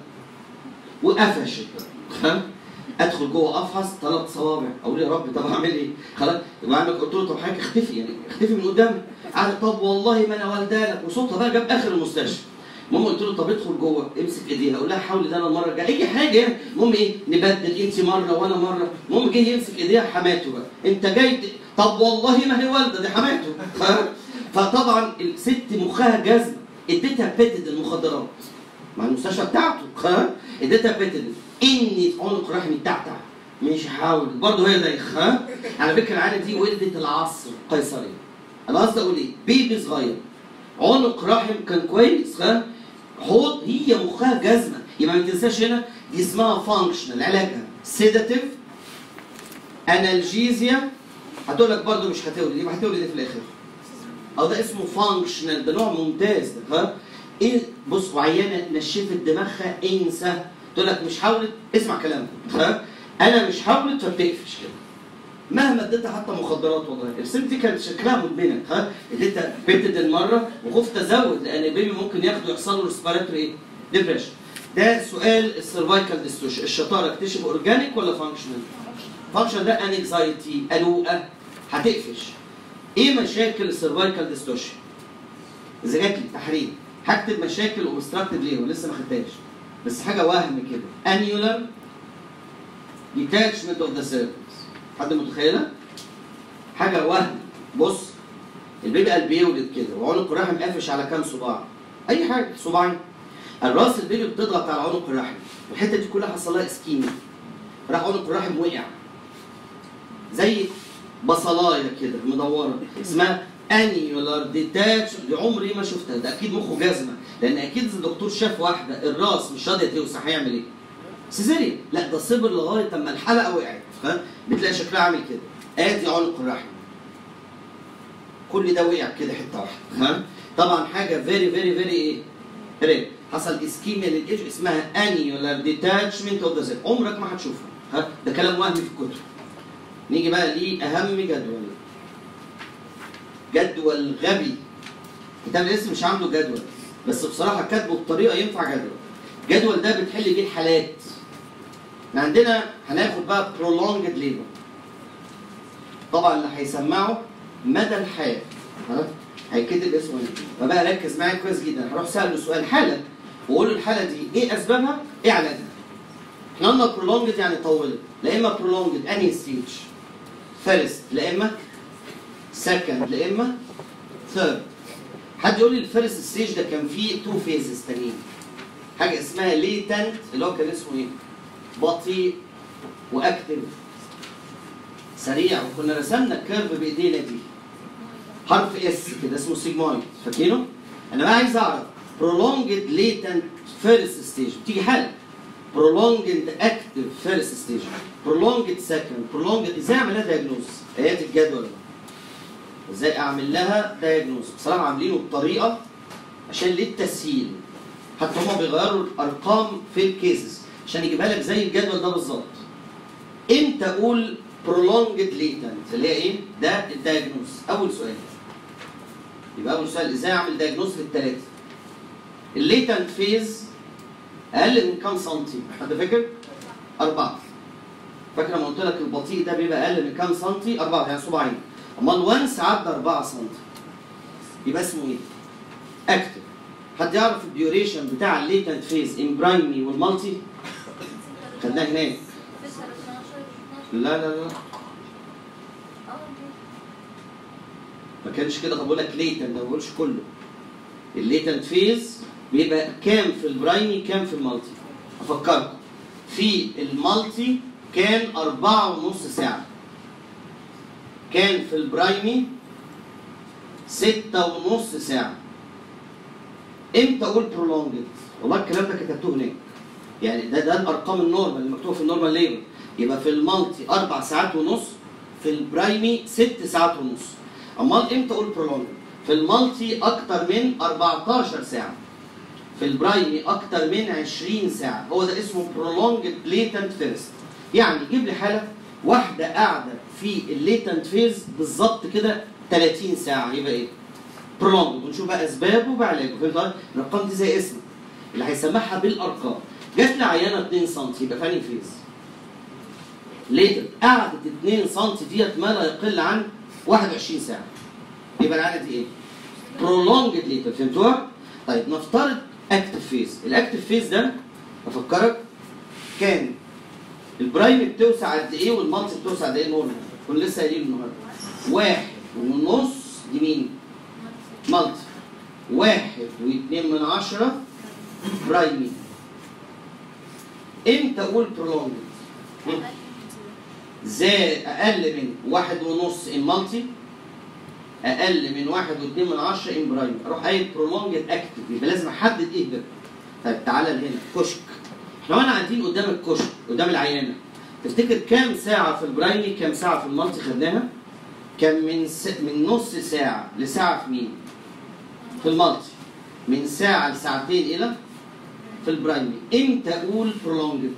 وقفشت بقى. ادخل جوه افحص ثلاث صوابع، اقول يا رب طب اعمل ايه؟ خلاص يبقى عندك. قلت له طب حضرتك اختفي، يعني اختفي من قدامي. قعدت طب والله ما انا والده لك، وصوتها بقى جاب اخر المستشفى. المهم قلت له طب ادخل جوه امسك ايديها، اقول لها حاولي ده انا المره الجايه اي حاجه يعني. المهم ايه؟ نبدل، انت مره وانا مره. المهم جه يمسك ايديها حماته بقى، انت جاي ت... طب والله ما هي والده دي حماته. فطبعا الست مخها جزمه، اديتها بيتد المخدرات مع المستشفى بتاعته. اديتها بيتد اني عنق رحمي بتاعتها مش هحاول برضه هي دايخ. ها على فكره العاده دي ولدت العصر قيصريه. انا قصدي اقول ايه؟ بيبي صغير عنق رحم كان كويس، ها حوض، هي مخها جزمه. يبقى ما تنساش هنا دي اسمها فانكشنال. علاجها سيداتيف، انالجيزيا. هتقول لك برضه مش هتولد، يبقى هتولد ايه في الاخر؟ او ده اسمه فانكشنال، ده نوع ممتاز ده. ها ايه؟ بص وعيانه نشفت دماغها انسى. تقول لك مش حاولت، اسمع كلامها. ها انا مش حاولت فبتقفش كده. مهما اديتها حتى مخدرات والله. الست دي كانت شكلها مدمنه. ها اديتها بنت المره وخفت ازود لان البيبي ممكن ياخده يحصل له ريسبيراتوري ايه؟ ديبريشن. ده سؤال السيرفايكال ديستوشن. الشطاره اكتشف اورجانيك ولا فانكشنال؟ فانكشنال ده انكزايتي قلوقه هتقفش. ايه مشاكل السيرفايكال ديستوشن؟ اذا جات لي تحرير هكتب مشاكل اوبستراكتيف ليه ولسه ما خدتهاش. بس حاجه وهم كده، انيولار ديتاتشمنت اوف ذا سيرفكس. حد متخيلها؟ حاجه وهم. بص البيبي قلب بيولد كده وعنق الرحم قافش على كام صباع؟ اي حاجه، صباعين. الراس البيبي بتضغط على عنق الرحم والحته دي كلها حصل لها اسكيميا. راح عنق الرحم وقع زي بصلايه كده مدوره اسمها انيولار ديتاتش. دي عمري ما شفتها، ده اكيد مخه جزمه، لان اكيد الدكتور شاف واحده الراس مش راضيه توسع هيعمل ايه؟ سيزيريان. لا ده صبر لغايه اما الحلقه وقعت. ها بتلاقي شكلها عامل كده. ادي عنق الرحم كل ده وقع كده حته واحده. ها طبعا حاجه فيري فيري فيري ايه؟ رير. حصل اسكيميا للايدج اسمها انيولار ديتاتشمنت اوف ذا سيل، عمرك ما هتشوفها، ها ده كلام وهمي في الكتب. نيجي بقى لاهم جدول. جدول غبي. كتاب الاسم مش عنده جدول، بس بصراحه كاتبه بطريقه ينفع جدول. الجدول ده بتحل بيه الحالات. احنا عندنا هناخد بقى prolonged labor. طبعا اللي هيسمعه مدى الحياه. ها؟ هيكتب اسمه ايه؟ فبقى ركز معايا كويس جدا، هروح سأله سؤال حاله واقول له الحاله دي ايه اسبابها؟ ايه علاجها؟ احنا قلنا prolonged يعني طولت، لا اما prolonged انهي ستيج؟ فيرست لا اما سكند لا اما ثيرد. حد يقول لي الفيرست ستيج ده كان فيه تو فيزز تانيين. حاجه اسمها ليتنت اللي هو كان اسمه ايه؟ بطيء واكتف سريع، وكنا رسمنا الكيرف بايدينا دي حرف اس كده اسمه سيجمويد، فاكرينه؟ انا بقى عايز اعرف prolonged latent first stage بتيجي حاله prolonged active first stage prolonged second prolonged ازاي اعمل لها دايجنوز؟ ايات الجدول ازاي اعمل لها دايجنوز؟ بصراحه عاملينه بطريقه عشان للتسهيل، حتى هما بيغيروا الارقام في الكيسز عشان يجيبها لك زي الجدول ده بالظبط. امتى اقول prolonged latent اللي هي ايه؟ ده الدايجنوز. اول سؤال يبقى اول سؤال ازاي اعمل دايجنوز للثلاثه؟ الليتنت فيز اقل من كام سنتي؟ حد فاكر؟ أربعة. فاكر لما قلت لك البطيء ده بيبقى اقل من كام سنتي؟ أربعة يعني صباعين. امال وانس عدى أربعة سنتي يبقى اسمه ايه؟ اكتف. حد يعرف الديوريشن بتاع الليتنت فيز ان برايمري والمالتي؟ خدناه هناك. لا لا لا ما كانش كده. بقول لك ليتنت ما بقولش كله. الليتنت فيز بيبقى كام في البرايمي كام في المالتي؟ افكركم في المالتي كان أربعة ونص ساعة، كان في البرايمي ستة ونص ساعة. امتى اقول برولونجد؟ والله الكلام ده كتبتوه هناك، يعني ده ده الارقام النورمال اللي مكتوبه في النورمال ليبل. يبقى في المالتي أربع ساعات ونص، في البرايمي ست ساعات ونص. امال امتى اقول برولونجد؟ في المالتي اكتر من أربعتاشر ساعة، في البرايمي اكتر من عشرين ساعة. هو ده اسمه prolonged latent first. يعني جيب لي حالة واحدة قاعدة في الليتنت فيز بالظبط كده تلاتين ساعة، يبقى ايه؟ prolonged. ونشوف بقى اسبابه وعلاجه. فهمت؟ الارقام دي زي اسمه اللي هيسمعها بالارقام. جات لي عيانة اتنين سنتي يبقى فاني فيز؟ ليتنت. قعدت اتنين سنتي ديت ما لا يقل عن واحد وعشرين ساعة، يبقى العيانة دي ايه؟ prolonged latent. فهمتوها؟ طيب نفترض اكتف فيز. الاكتف فيز ده افكرك كان البرايم بتوسع قد ايه والمالتي بتوسع قد ايه نورمال؟ كنا لسه قايلين النهارده واحد ونص دي مين؟ مالتي. واحد واثنين من عشرة برايمي. امتى اقول برولونجد؟ زي اقل من واحد ونص ان مالتي، اقل من واحد واثنين من عشرة ان برايمي. اروح قايل برولونجد اكتف، يبقى لازم احدد ايه ده. طيب تعالى لهنا كشك. احنا وانا قاعدين قدام الكشك قدام العيانه، تفتكر كام ساعه في البرايمي كام ساعه في المالتي خدناها؟ كان من س... من نص ساعه لساعه في مين؟ في المالتي. من ساعه لساعتين الى في البرايمي. امتى اقول برولونجد؟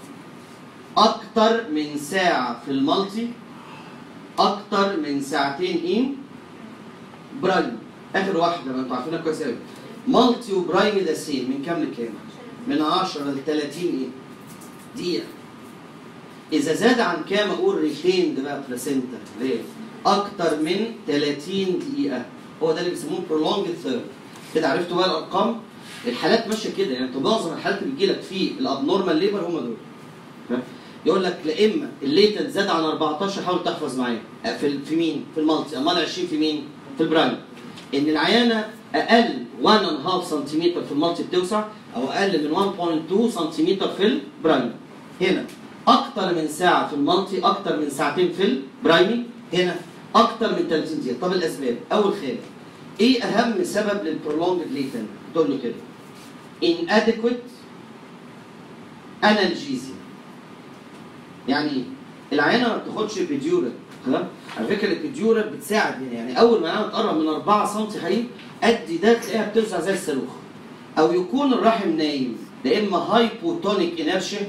اكتر من ساعه في المالتي، اكتر من ساعتين ان برايمي. اخر واحده ما انتوا عارفينها كويس قوي. مالتي وبرايمي ده سيم من كام لكام؟ من عشرة ل تلاتين ايه؟ دقيقة. إذا زاد عن كام أقول ريتيند بقى بلاسينتا؟ ليه؟ أكتر من تلاتين دقيقة. هو ده اللي بيسموه prolonged third. كده عرفتوا بقى الأرقام؟ الحالات ماشية كده، يعني انتوا معظم الحالات اللي بتجيلك في الأبنورمال ليبر هم دول. يقول لك لا إما الليتنت زاد عن أربعتاشر، حاول تحفظ معايا. في في مين؟ في المالتي. أمال عشرين في مين؟ في البرايم. إن العيانة أقل واحد فاصلة خمسة سنتيمتر في المالتي بتوسع، أو أقل من واحد فاصلة اتنين سنتيمتر في البرايمي. هنا أكتر من ساعة في المالتي، أكتر من ساعتين في البرايمي. هنا أكتر من تلاتين دقيقة. طب الأسباب؟ أول حاجة إيه أهم سبب للبرولونجد ليتنت؟ تقول له كده inadequate analgesia. يعني إيه؟ العيانة ما بتاخدش بيديورال. تمام؟ على فكرة البيديورال بتساعد هنا، يعني أول ما العيانة تقرب من أربعة سنتي حقيقي قد ده تلاقيها بتوسع زي الصاروخ. او يكون الرحم نايم، لا اما هايبوتونيك انرشيا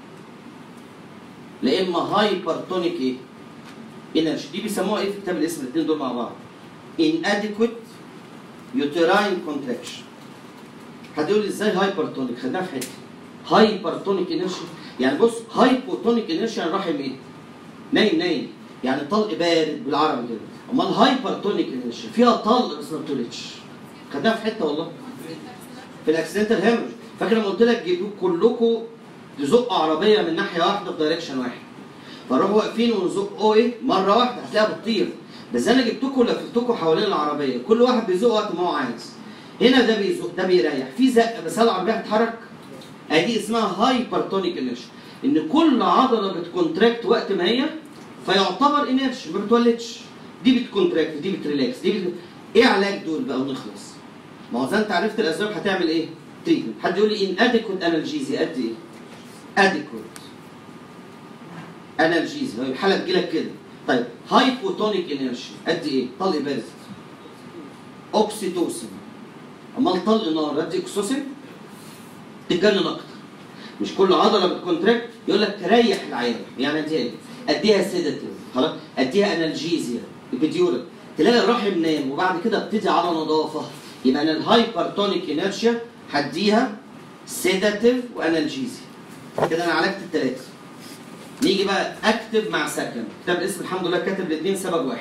لا اما هايبرتونيك ايه؟ انرشيا. دي بيسموها ايه في كتاب الاسم الاثنين دول مع بعض؟ inadequate uterine contraction. حد يقول لي ازاي هايبرتونيك؟ خدناها في حته. هايبرتونيك انرشيا يعني بص هايبوتونيك انرشيا يعني الرحم ايه؟ نايم نايم يعني طلق بارد بالعربي كده. امال هايبرتونيك انرشيا فيها طلق بس ما بتولدش. خدناها في حته والله. في الاكسيدنتال هيموريج. فاكر لما قلت لك جيبوا كلكم تزقوا عربيه من ناحيه واحده في دايركشن واحد. فنروحوا واقفين ونزقوا ايه؟ مره واحده هتلاقيها بتطير. بس انا جبتكم لففتكم حوالين العربيه، كل واحد بيزق وقت ما هو عايز. هنا ده بيزق ده بيريح، في زق بس العربيه هتتحرك. ادي اسمها هايبرتونيك انرشيا، ان كل عضله بتكونتراكت وقت ما هي فيعتبر انرشيا ما بتولدش. دي بتكونتراكت دي بتريلاكس دي بت... ايه علاج دول بقى ونخلص؟ ما هو زي انت عرفت الاسباب هتعمل ايه؟ تريتمنت. حد يقول لي ان اديكوت انالجيزي قد ايه؟ اديكوت انالجيزي الحاله تجيلك كده. طيب هايبوتونيك انرشيا قد ايه؟ طلق بارد. اوكسيتوسين. امال طلق نار قد اكسوسين؟ تتجنن اكتر. مش كل عضله بتكونتراكت يقول لك تريح العيان، يعني اديها ايه؟ اديها سيداتيف خلاص؟ اديها انالجيزيا ابيديورال. تلاقي الرحم نام وبعد كده ابتدي على نظافه. يبقى انا الهايبرتونيك انرشيا هديها سيداتيف وانالجيزيا. كده انا عالجت الثلاثه. نيجي بقى اكتب مع سكن. كتاب الاسم الحمد لله كاتب الاثنين سبب واحد.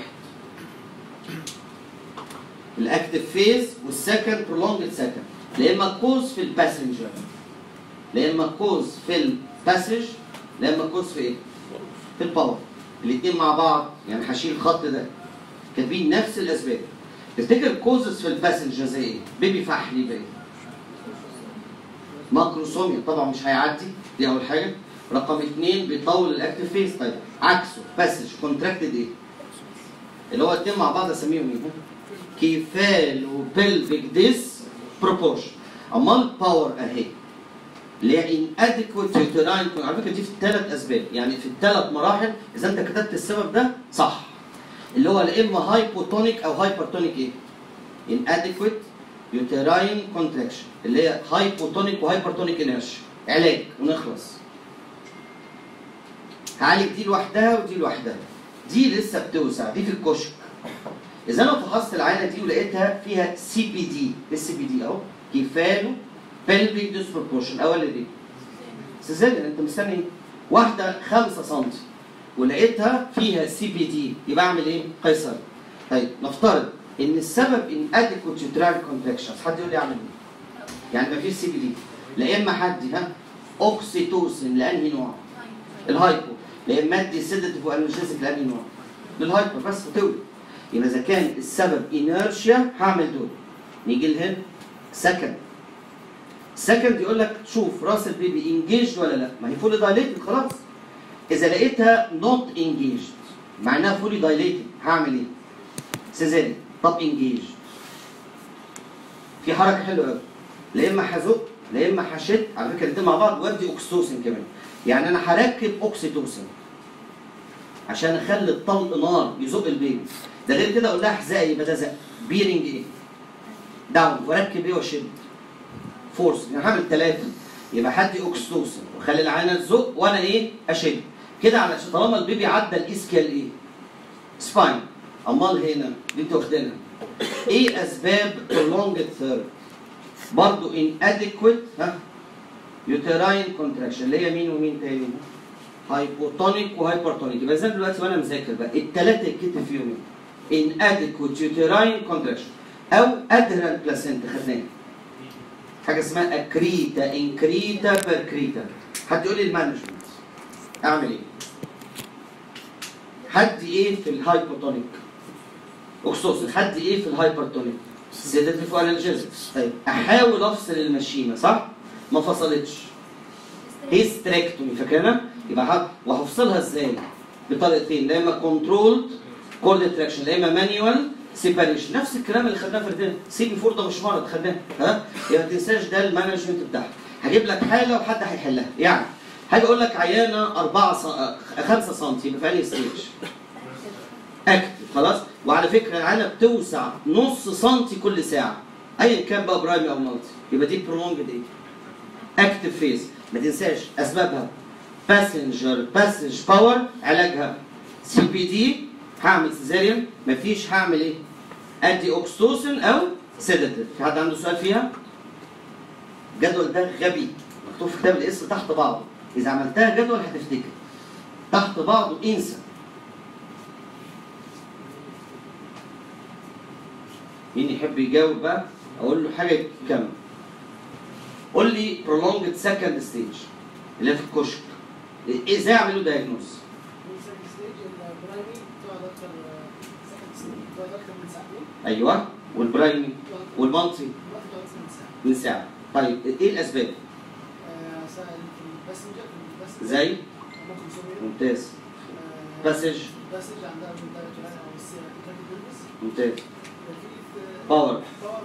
الاكتف فيز والسكن برولونجد سكن. لا اما كوز في الباسنجر لا اما كوز في الباسج لا اما كوز في ايه؟ في الباور. الاثنين مع بعض يعني هشيل الخط ده. كاتبين نفس الاسباب. تفتكر كوزز في الباسنجر زي ايه؟ بيبي فحلي باين. ماكروسوميا طبعا مش هيعدي دي اول حاجه. رقم اثنين بيطول الاكتف فيز. طيب عكسه باسج كونتراكتد ايه؟ اللي هو الاثنين مع بعض اسميهم ايه؟ كيفالو بلفيك ديس بروبورشن. امال باور اهي اللي هي ان اديكوت يوتراين. على فكره دي في الثلاث اسباب يعني في الثلاث مراحل. اذا انت كتبت السبب ده صح اللي هو لا اما هايبوتونيك او هايبرتونيك ايه؟ ان اديكوت يوتراين كونتراكشن اللي هي هايبوتونيك وهايبرتونيك انرشيا. علاج ونخلص. هعالج دي لوحدها ودي لوحدها. دي لسه بتوسع دي في الكشك. اذا انا فحصت العينه دي ولقيتها فيها سي بي دي. السي بي دي اهو كيفالو بلفيك ديسبروبورشن. اول دي سيزيليان انت مستني واحده خمسة سم ولقيتها فيها سي بي دي يبقى اعمل ايه؟ قيصري. طيب نفترض ان السبب ان اديكوت يوتراين كونتراكشنز. حد يقول لي اعمل ايه؟ يعني مفيش سي بي دي. لا اما حد ها اوكسيتوسين لانهي نوع؟ الهايبو. لا اما ادي سيداتيف وانالجيزيك لانهي نوع؟ للهايبو بس وتولد. يبقى اذا كان السبب انيرشيا هعمل دول. نيجي لهنا سكند. سكند يقول لك شوف راس البيبي انجيجد ولا لا؟ ما هي فولي دايليتد خلاص. اذا لقيتها نوت انجيجد معناها فولي دايليتد هعمل ايه؟ سيزاريان. طب انجيجد في حركه حلوه قوي. لا اما هزق لا اما هشد. على فكره الاثنين مع بعض وادي اوكسيتوسين كمان. يعني انا هركب اوكسيتوسين عشان اخلي الطلق نار يزق البيبي. ده غير كده اقول لها احزقي يبقى ده زق. بيرنج ايه؟ داون. واركب ايه واشد؟ فورس. يعني هعمل ثلاثه. يبقى هدي اوكسيتوسين واخلي العينه تزق وانا ايه؟ اشد. كده علشان طالما البيبي عدى الاسكيال ايه؟ سباين. امال هنا دي انتوا واخدينها. ايه اسباب prolonged ثيرد؟ برضه inadequate ها؟ يوتراين كونتراكشن اللي هي مين ومين تاني؟ هايبوتونيك وهايبرتونيك. يبقى زي دلوقتي وانا مذاكر بقى الثلاثه يتكتب فيهم ايه؟ inadequate uterine contraction او adherent placenta. خدناها. حاجه اسمها اكريتا انكريتا بيركريتا. حد يقول لي المانجمنت اعمل ايه؟ حد ايه في الهايبوتونيك؟ اوكسوسين. حد ايه في الهايبرتونيك؟ سيداتيف وانالجيزيك. طيب احاول افصل المشيمه صح؟ ما فصلتش. هيستريكتومي فاكرها؟ يبقى وهفصلها ازاي؟ بطريقتين. لا اما كنترولد كورد تراكشن لا اما مانيوال سيباريشن. نفس الكلام اللي خدناه في الدين. سي بي فور ده مش مرض خدناه ها؟ يبقى ما تنساش ده المانجمنت بتاعها. هجيب لك حاله وحد هيحلها. يعني هاجي اقول لك عيانه أربعة خمسة سم يبقى في انهي ستيج؟ اكتف خلاص. وعلى فكره العيانه بتوسع نص سنتي كل ساعه. ايا كان بقى برايمري او مالتي، يبقى دي برولونجد ايه؟ اكتف فيز. ما تنساش اسبابها باسنجر باسج باور، علاجها سي بي دي، هعمل سيزاريان، مفيش هعمل ايه؟ ادي اوكستوسن او سيداتيف. في حد عنده سؤال فيها؟ الجدول ده غبي، مكتوب في كتاب الاسم تحت بعضه، اذا عملتها جدول هتفتكر تحت بعضه، انسى. مين يحب يجاوب بقى؟ اقول له حاجه كامله. قول لي prolonged second stage اللي هي في الكشك، ازاي اعمل له دايجنوز؟ ايوه، والبرايمي والمالتي من ساعه. طيب ايه الاسباب؟ زي ممتاز باسج ممتاز باور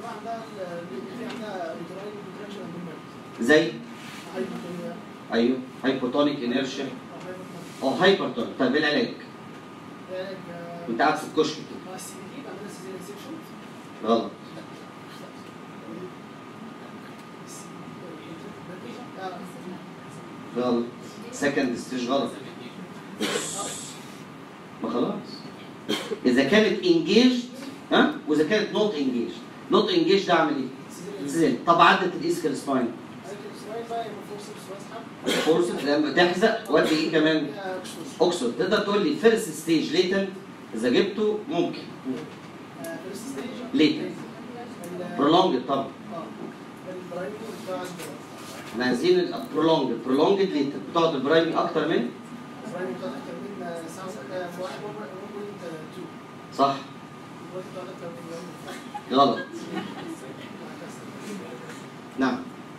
زي ايوه هايبوتونيك انيرشيا او هايبرتونيك. طيب ايه العلاج؟ انت قاعد في الكشك كده غلط. غلط. سكند ستيج غلط. ما خلاص. اذا كانت انجيجد ها واذا كانت نوت انجيجد. نوت انجيجد اعمل ايه؟ زين. طب عدت الاسكال سباين. فورسبس لما تحزق ودي ايه كمان؟ اوكسود. تقدر تقول لي فيرست ستيج ليتن اذا جبته ممكن. ليتن. برولونجد طبعا. احنا عايزين البرولونجد. برولونجد ليتن بتقعد البرايمي اكتر من؟ صح. غلط. نعم.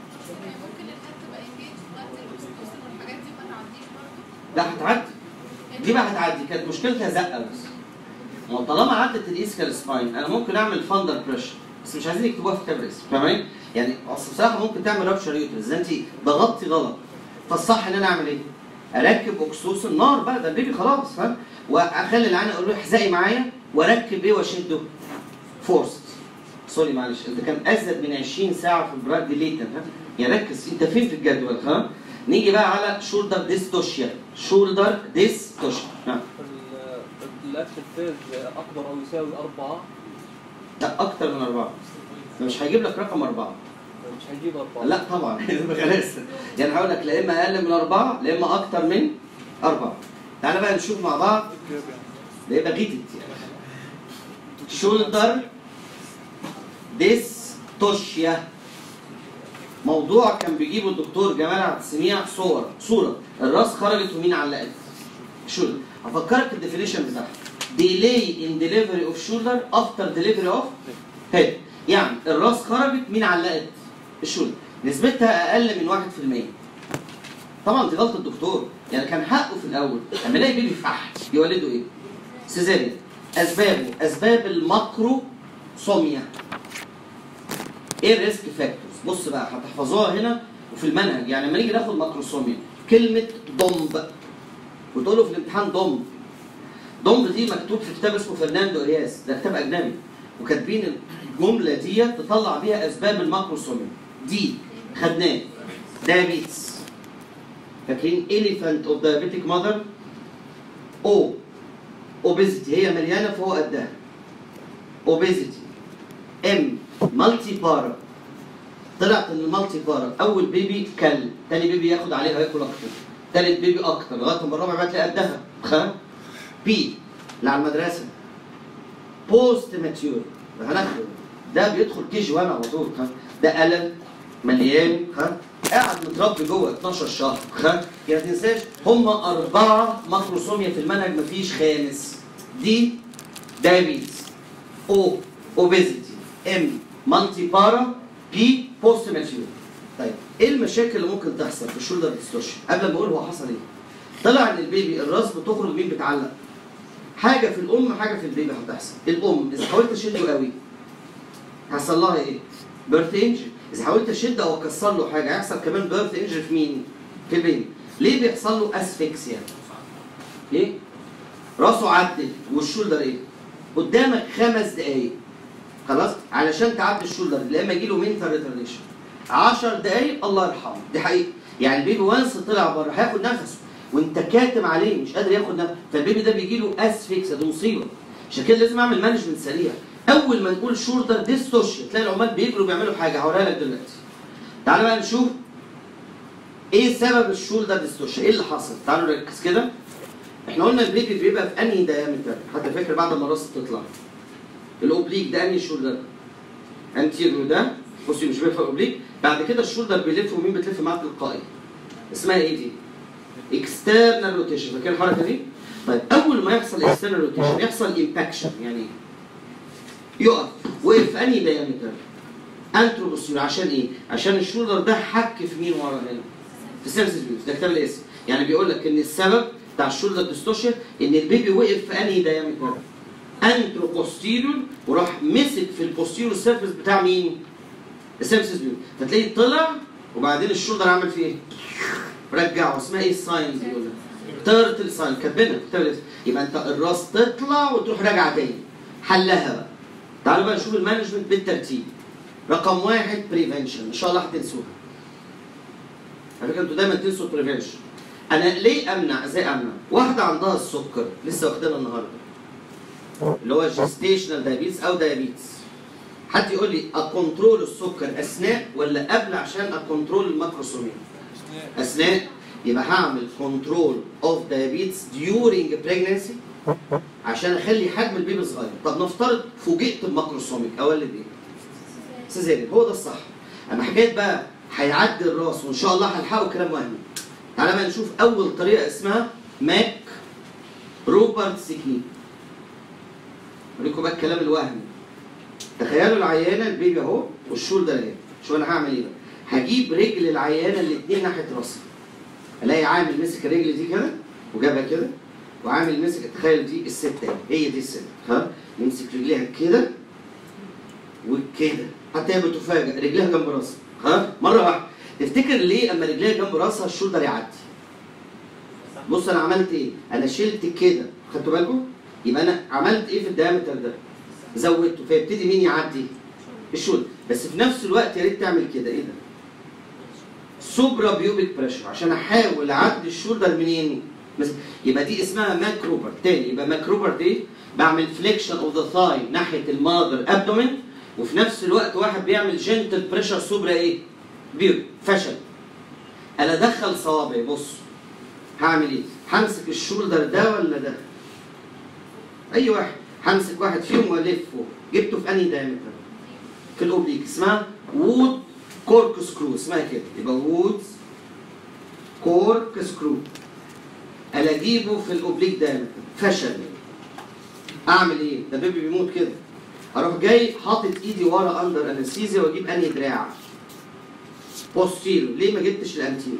لا هتعدي. دي بقى هتعدي، كانت مشكلتها زقه بس. ما طالما عدت الاسكال سباين انا ممكن اعمل فاندر بريشر، بس مش عايزين يكتبوها في كتاب الاسم، فاهمين؟ يعني اصل بصراحه ممكن تعمل رابشر يوترس، انت ضغطتي غلط. فالصح ان انا اعمل ايه؟ اركب اوكسوسن نار بقى، ده البيبي خلاص، فاهم؟ واخلي العين اقول له احزقي معايا واركب ايه واشده؟ فورست. سوري معلش، انت كان ازيد من عشرين ساعه في البراك دي ليتن، ها؟ يعني ركز انت فين في الجدول، ها؟ نيجي بقى على شولدر ديستوشيا. شولدر ديستوشيا. ها. الاكشن فيز اكبر او يساوي أربعة. لا اكتر من أربعة. مش هيجيب لك رقم أربعة. مش هيجيب أربعة. لا طبعا خلاص. يعني هقول لك لا اما اقل من أربعة لا اما اكتر من أربعة. تعالى بقى نشوف مع بعض. ده يبقى غيتت يعني. شولدر ديستوشيا. موضوع كان بيجيبه الدكتور جمال عبد السميع صور صوره الراس خرجت ومين علقت؟ شولدر. هفكرك الديفينيشن بتاعها. ديلي ان ديليفري اوف شولدر افتر ديليفري اوف هيد. يعني الراس خرجت مين علقت؟ الشولدر. نسبتها اقل من واحد في المية. طبعا دي غلطه الدكتور، يعني كان حقه في الاول لما يلاقي بيبي فحت يولده ايه؟ سيزاريان. اسبابه اسباب الماكروسوميا. ايه الريسك فاكتورز؟ بص بقى هتحفظوها هنا وفي المنهج، يعني لما نيجي ناخد ماكروسوميا كلمه ضمب وتقول له في الامتحان ضمب. ضمب دي مكتوب في كتاب اسمه فرناندو ارياس، ده كتاب اجنبي، وكاتبين الجمله دي تطلع بيها اسباب الماكروسوميا. دي خدناه دايابيتس. فاكرين elephant of diabetic mother؟ او obesity هي مليانه فهو قدها. obesity. ام مالتي بارا. طلعت ان المالتي بارا اول بيبي كل، تاني بيبي ياخد عليها ياكل اكتر، تالت بيبي اكتر لغايه ما الرابع بقى تلاقي قدها. خ بي اللي على المدرسه بوست ماتيور ده هناخده، ده بيدخل كي جي واحد على طول. ده قلم مليان، ها قاعد متربي جوه اتناشر شهر. ها يا ما تنساش هم اربعه ماكروسوميا في المنهج مفيش خامس. دي دايابيتس، او اوبيزيتي، ام مالتي بارا، بي بوست ماتيور. طيب ايه المشاكل اللي ممكن تحصل في الشولدر ديستورشن؟ قبل ما اقول هو حصل ايه؟ طلع ان البيبي الراس بتخرج مين بتعلق؟ حاجه في الام حاجه في البيبي هتحصل. الام اذا حاولت اشده قوي هيحصل لها ايه؟ بيرث انجري. اذا حاولت اشد او اكسر له حاجه هيحصل كمان بيرث انجري في مين؟ في البيبي. ليه بيحصل له اسفكسيا؟ ليه؟ راسه عدل والشولدر ايه؟ قدامك خمس دقايق خلاص علشان تعدي الشولدر لا اما يجي له منتال ريتارديشن عشر دقايق الله يرحمه دي حقيقه يعني البيبي وانس طلع بره هياخد نفسه وانت كاتم عليه مش قادر ياخد نفسه فالبيبي ده بيجي له اسفيكس دي مصيبه عشان كده لازم اعمل مانجمنت سريع اول ما نقول شولدر ديستورشن تلاقي العمال بيجروا بيعملوا حاجه هوريها لك دلوقتي تعالوا بقى نشوف ايه سبب الشولدر ديستورشن ايه اللي حصل تعالوا نركز كده احنا قلنا البيبي بيبقى في انهي دايمتر حتى فاكر بعد ما الراس تطلع الاوبليك ده انهي شولدر انتيريو ده بصي مش بيلف اوبليك بعد كده الشولدر بيلف ومين بتلف معاه تلقائي اسمها ايه دي اكسترنال روتيشن فاكر الحركه دي طيب اول ما يحصل اكسترنال روتيشن يحصل امباكشن يعني يقف وقف في انهي دايمتر انتروبوستيريور عشان ايه عشان الشولدر ده حك في مين ورا هنا في سيرفيس فيوز ده كتاب الاسم يعني بيقول لك ان السبب بتاع الشولدر ديستورشن ان البيبي وقف في انهي دايمتر انتروبوستيريور وراح مسك في البوستيريور سيرفيس بتاع مين السيرفيس فيوز فتلاقيه طلع وبعدين الشولدر عمل فيه ايه رجعه اسمها ايه الساينز دي ولا تيرتل ساين كاتبينها كتاب الاسم يبقى انت الراس تطلع وتروح راجعه تاني حلها بقى تعالوا بقى نشوف المانجمنت بالترتيب رقم واحد بريفنشن ان شاء الله هتنسوها على فكره انتوا دايما تنسوا بريفنشن انا ليه امنع ازاي امنع واحده عندها السكر لسه واخدينها النهارده اللي هو جيستيشنال دايابيتس او دايابيتس حد يقول لي اكونترول السكر اثناء ولا قبل عشان اكونترول الماكروسومين اثناء يبقى هعمل كنترول اوف دايابيتس ديورنج بريجنسي عشان اخلي حجم البيبي صغير طب نفترض فوجئت بماكروسوميك اولد ايه سيزاريان هو ده الصح اما حكايه بقى هيعدي الراس وان شاء الله هنلحقه كلام وهمي تعالى بقى نشوف اول طريقه اسمها ماك روبرت سكنيك اوريكم بقى الكلام الوهمي تخيلوا العيانه البيبي اهو والشولدر اهي شوف انا هعمل ايه بقى هجيب رجل العيانه الاثنين ناحيه راسها الاقي عامل مسك الرجل دي كده وجابها كده وعامل مسك تخيل دي الست اهي هي دي الست خلاص يمسك رجليها كده وكده حتى هي بتفاجئ رجليها جنب راسها خلاص مره واحده تفتكر ليه اما رجليها جنب راسها الشولدر يعدي بص انا عملت ايه انا شلت كده خدتوا بالكم يبقى انا عملت ايه في الدايمتر ده زودته فيبتدي مين يعدي الشولدر بس في نفس الوقت يا ريت تعمل كده ايه ده سوبرا بيوبيك بريشر عشان احاول اعدي الشولدر منين يبقى دي اسمها ماكروبر تاني يبقى ماكروبر دي بعمل فليكشن اوف ذا ثاي ناحيه المادر ابدومين وفي نفس الوقت واحد بيعمل جنتل بريشر سوبرا ايه بيوبيك فشل انا ادخل صوابعي بص هعمل ايه همسك الشولدر ده ولا ده اي واحد همسك واحد فيهم والفه جبته في انهي دايمتر في الاوبليك اسمها وود كورك سكرو اسمها كده يبقى وودز كورك سكرو الاجيبه في الاوبليك دايمتر فشل اعمل ايه ده بيبي بيموت كده اروح جاي حاطط ايدي ورا اندر انستيزيا واجيب انهي دراع بوستيرو ليه ما جبتش الانتيرو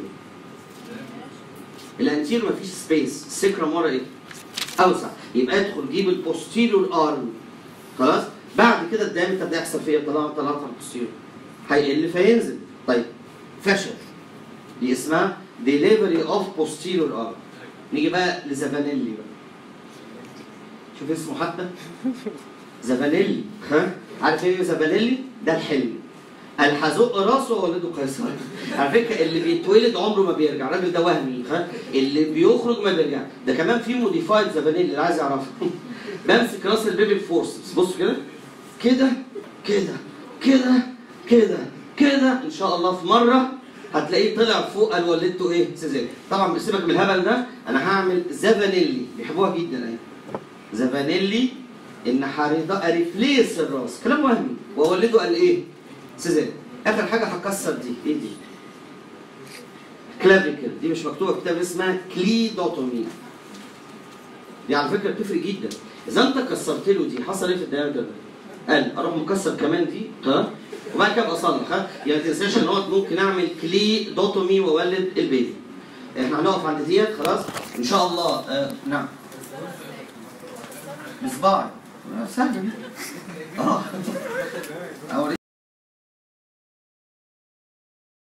الانتيرو مفيش سبيس السكرم ورا ايه اوسع يبقى ادخل جيب البوستيرو الارم خلاص بعد كده الدايمتر ده يحصل فيه طالما طلعت على البوستيرو هيقل فينزل طيب فشل دي اسمها ديليفري اوف بوستيرور ارم نيجي بقى لزافانيلي بقى شوف اسمه حتى زافانيلي ها عارف ايه زافانيلي ده الحلم الحزق راسه وولده قيصر على فكره اللي بيتولد عمره ما بيرجع الراجل ده وهمي ها اللي بيخرج ما بيرجع ده كمان في موديفايد زافانيلي اللي عايز يعرفه بمسك راس البيبي بفورس بص كده كده كده كده كده كده ان شاء الله في مره هتلاقيه طلع فوق قال ولدته ايه سيزاريان طبعا بسيبك من الهبل ده انا هعمل زافانيلي بيحبوها جدا اهي زافانيلي ان حريضه اريفليس الراس كلام وهمي وولده قال ايه سيزاريان اخر حاجه هكسر دي ايه دي كلافيكل دي مش مكتوبه في كتاب اسمها كليدوتومي دي على فكره بتفرق جدا اذا انت كسرت له دي حصل ايه في الدايره ده قال اروح مكسر كمان دي ها وبعد كده ابقى اصلح ها يعني ما تنساش ان هو ممكن اعمل كليدوتومي واولد البيبي احنا هنقف عند ديت خلاص ان شاء الله آه نعم بصباعي سهله اه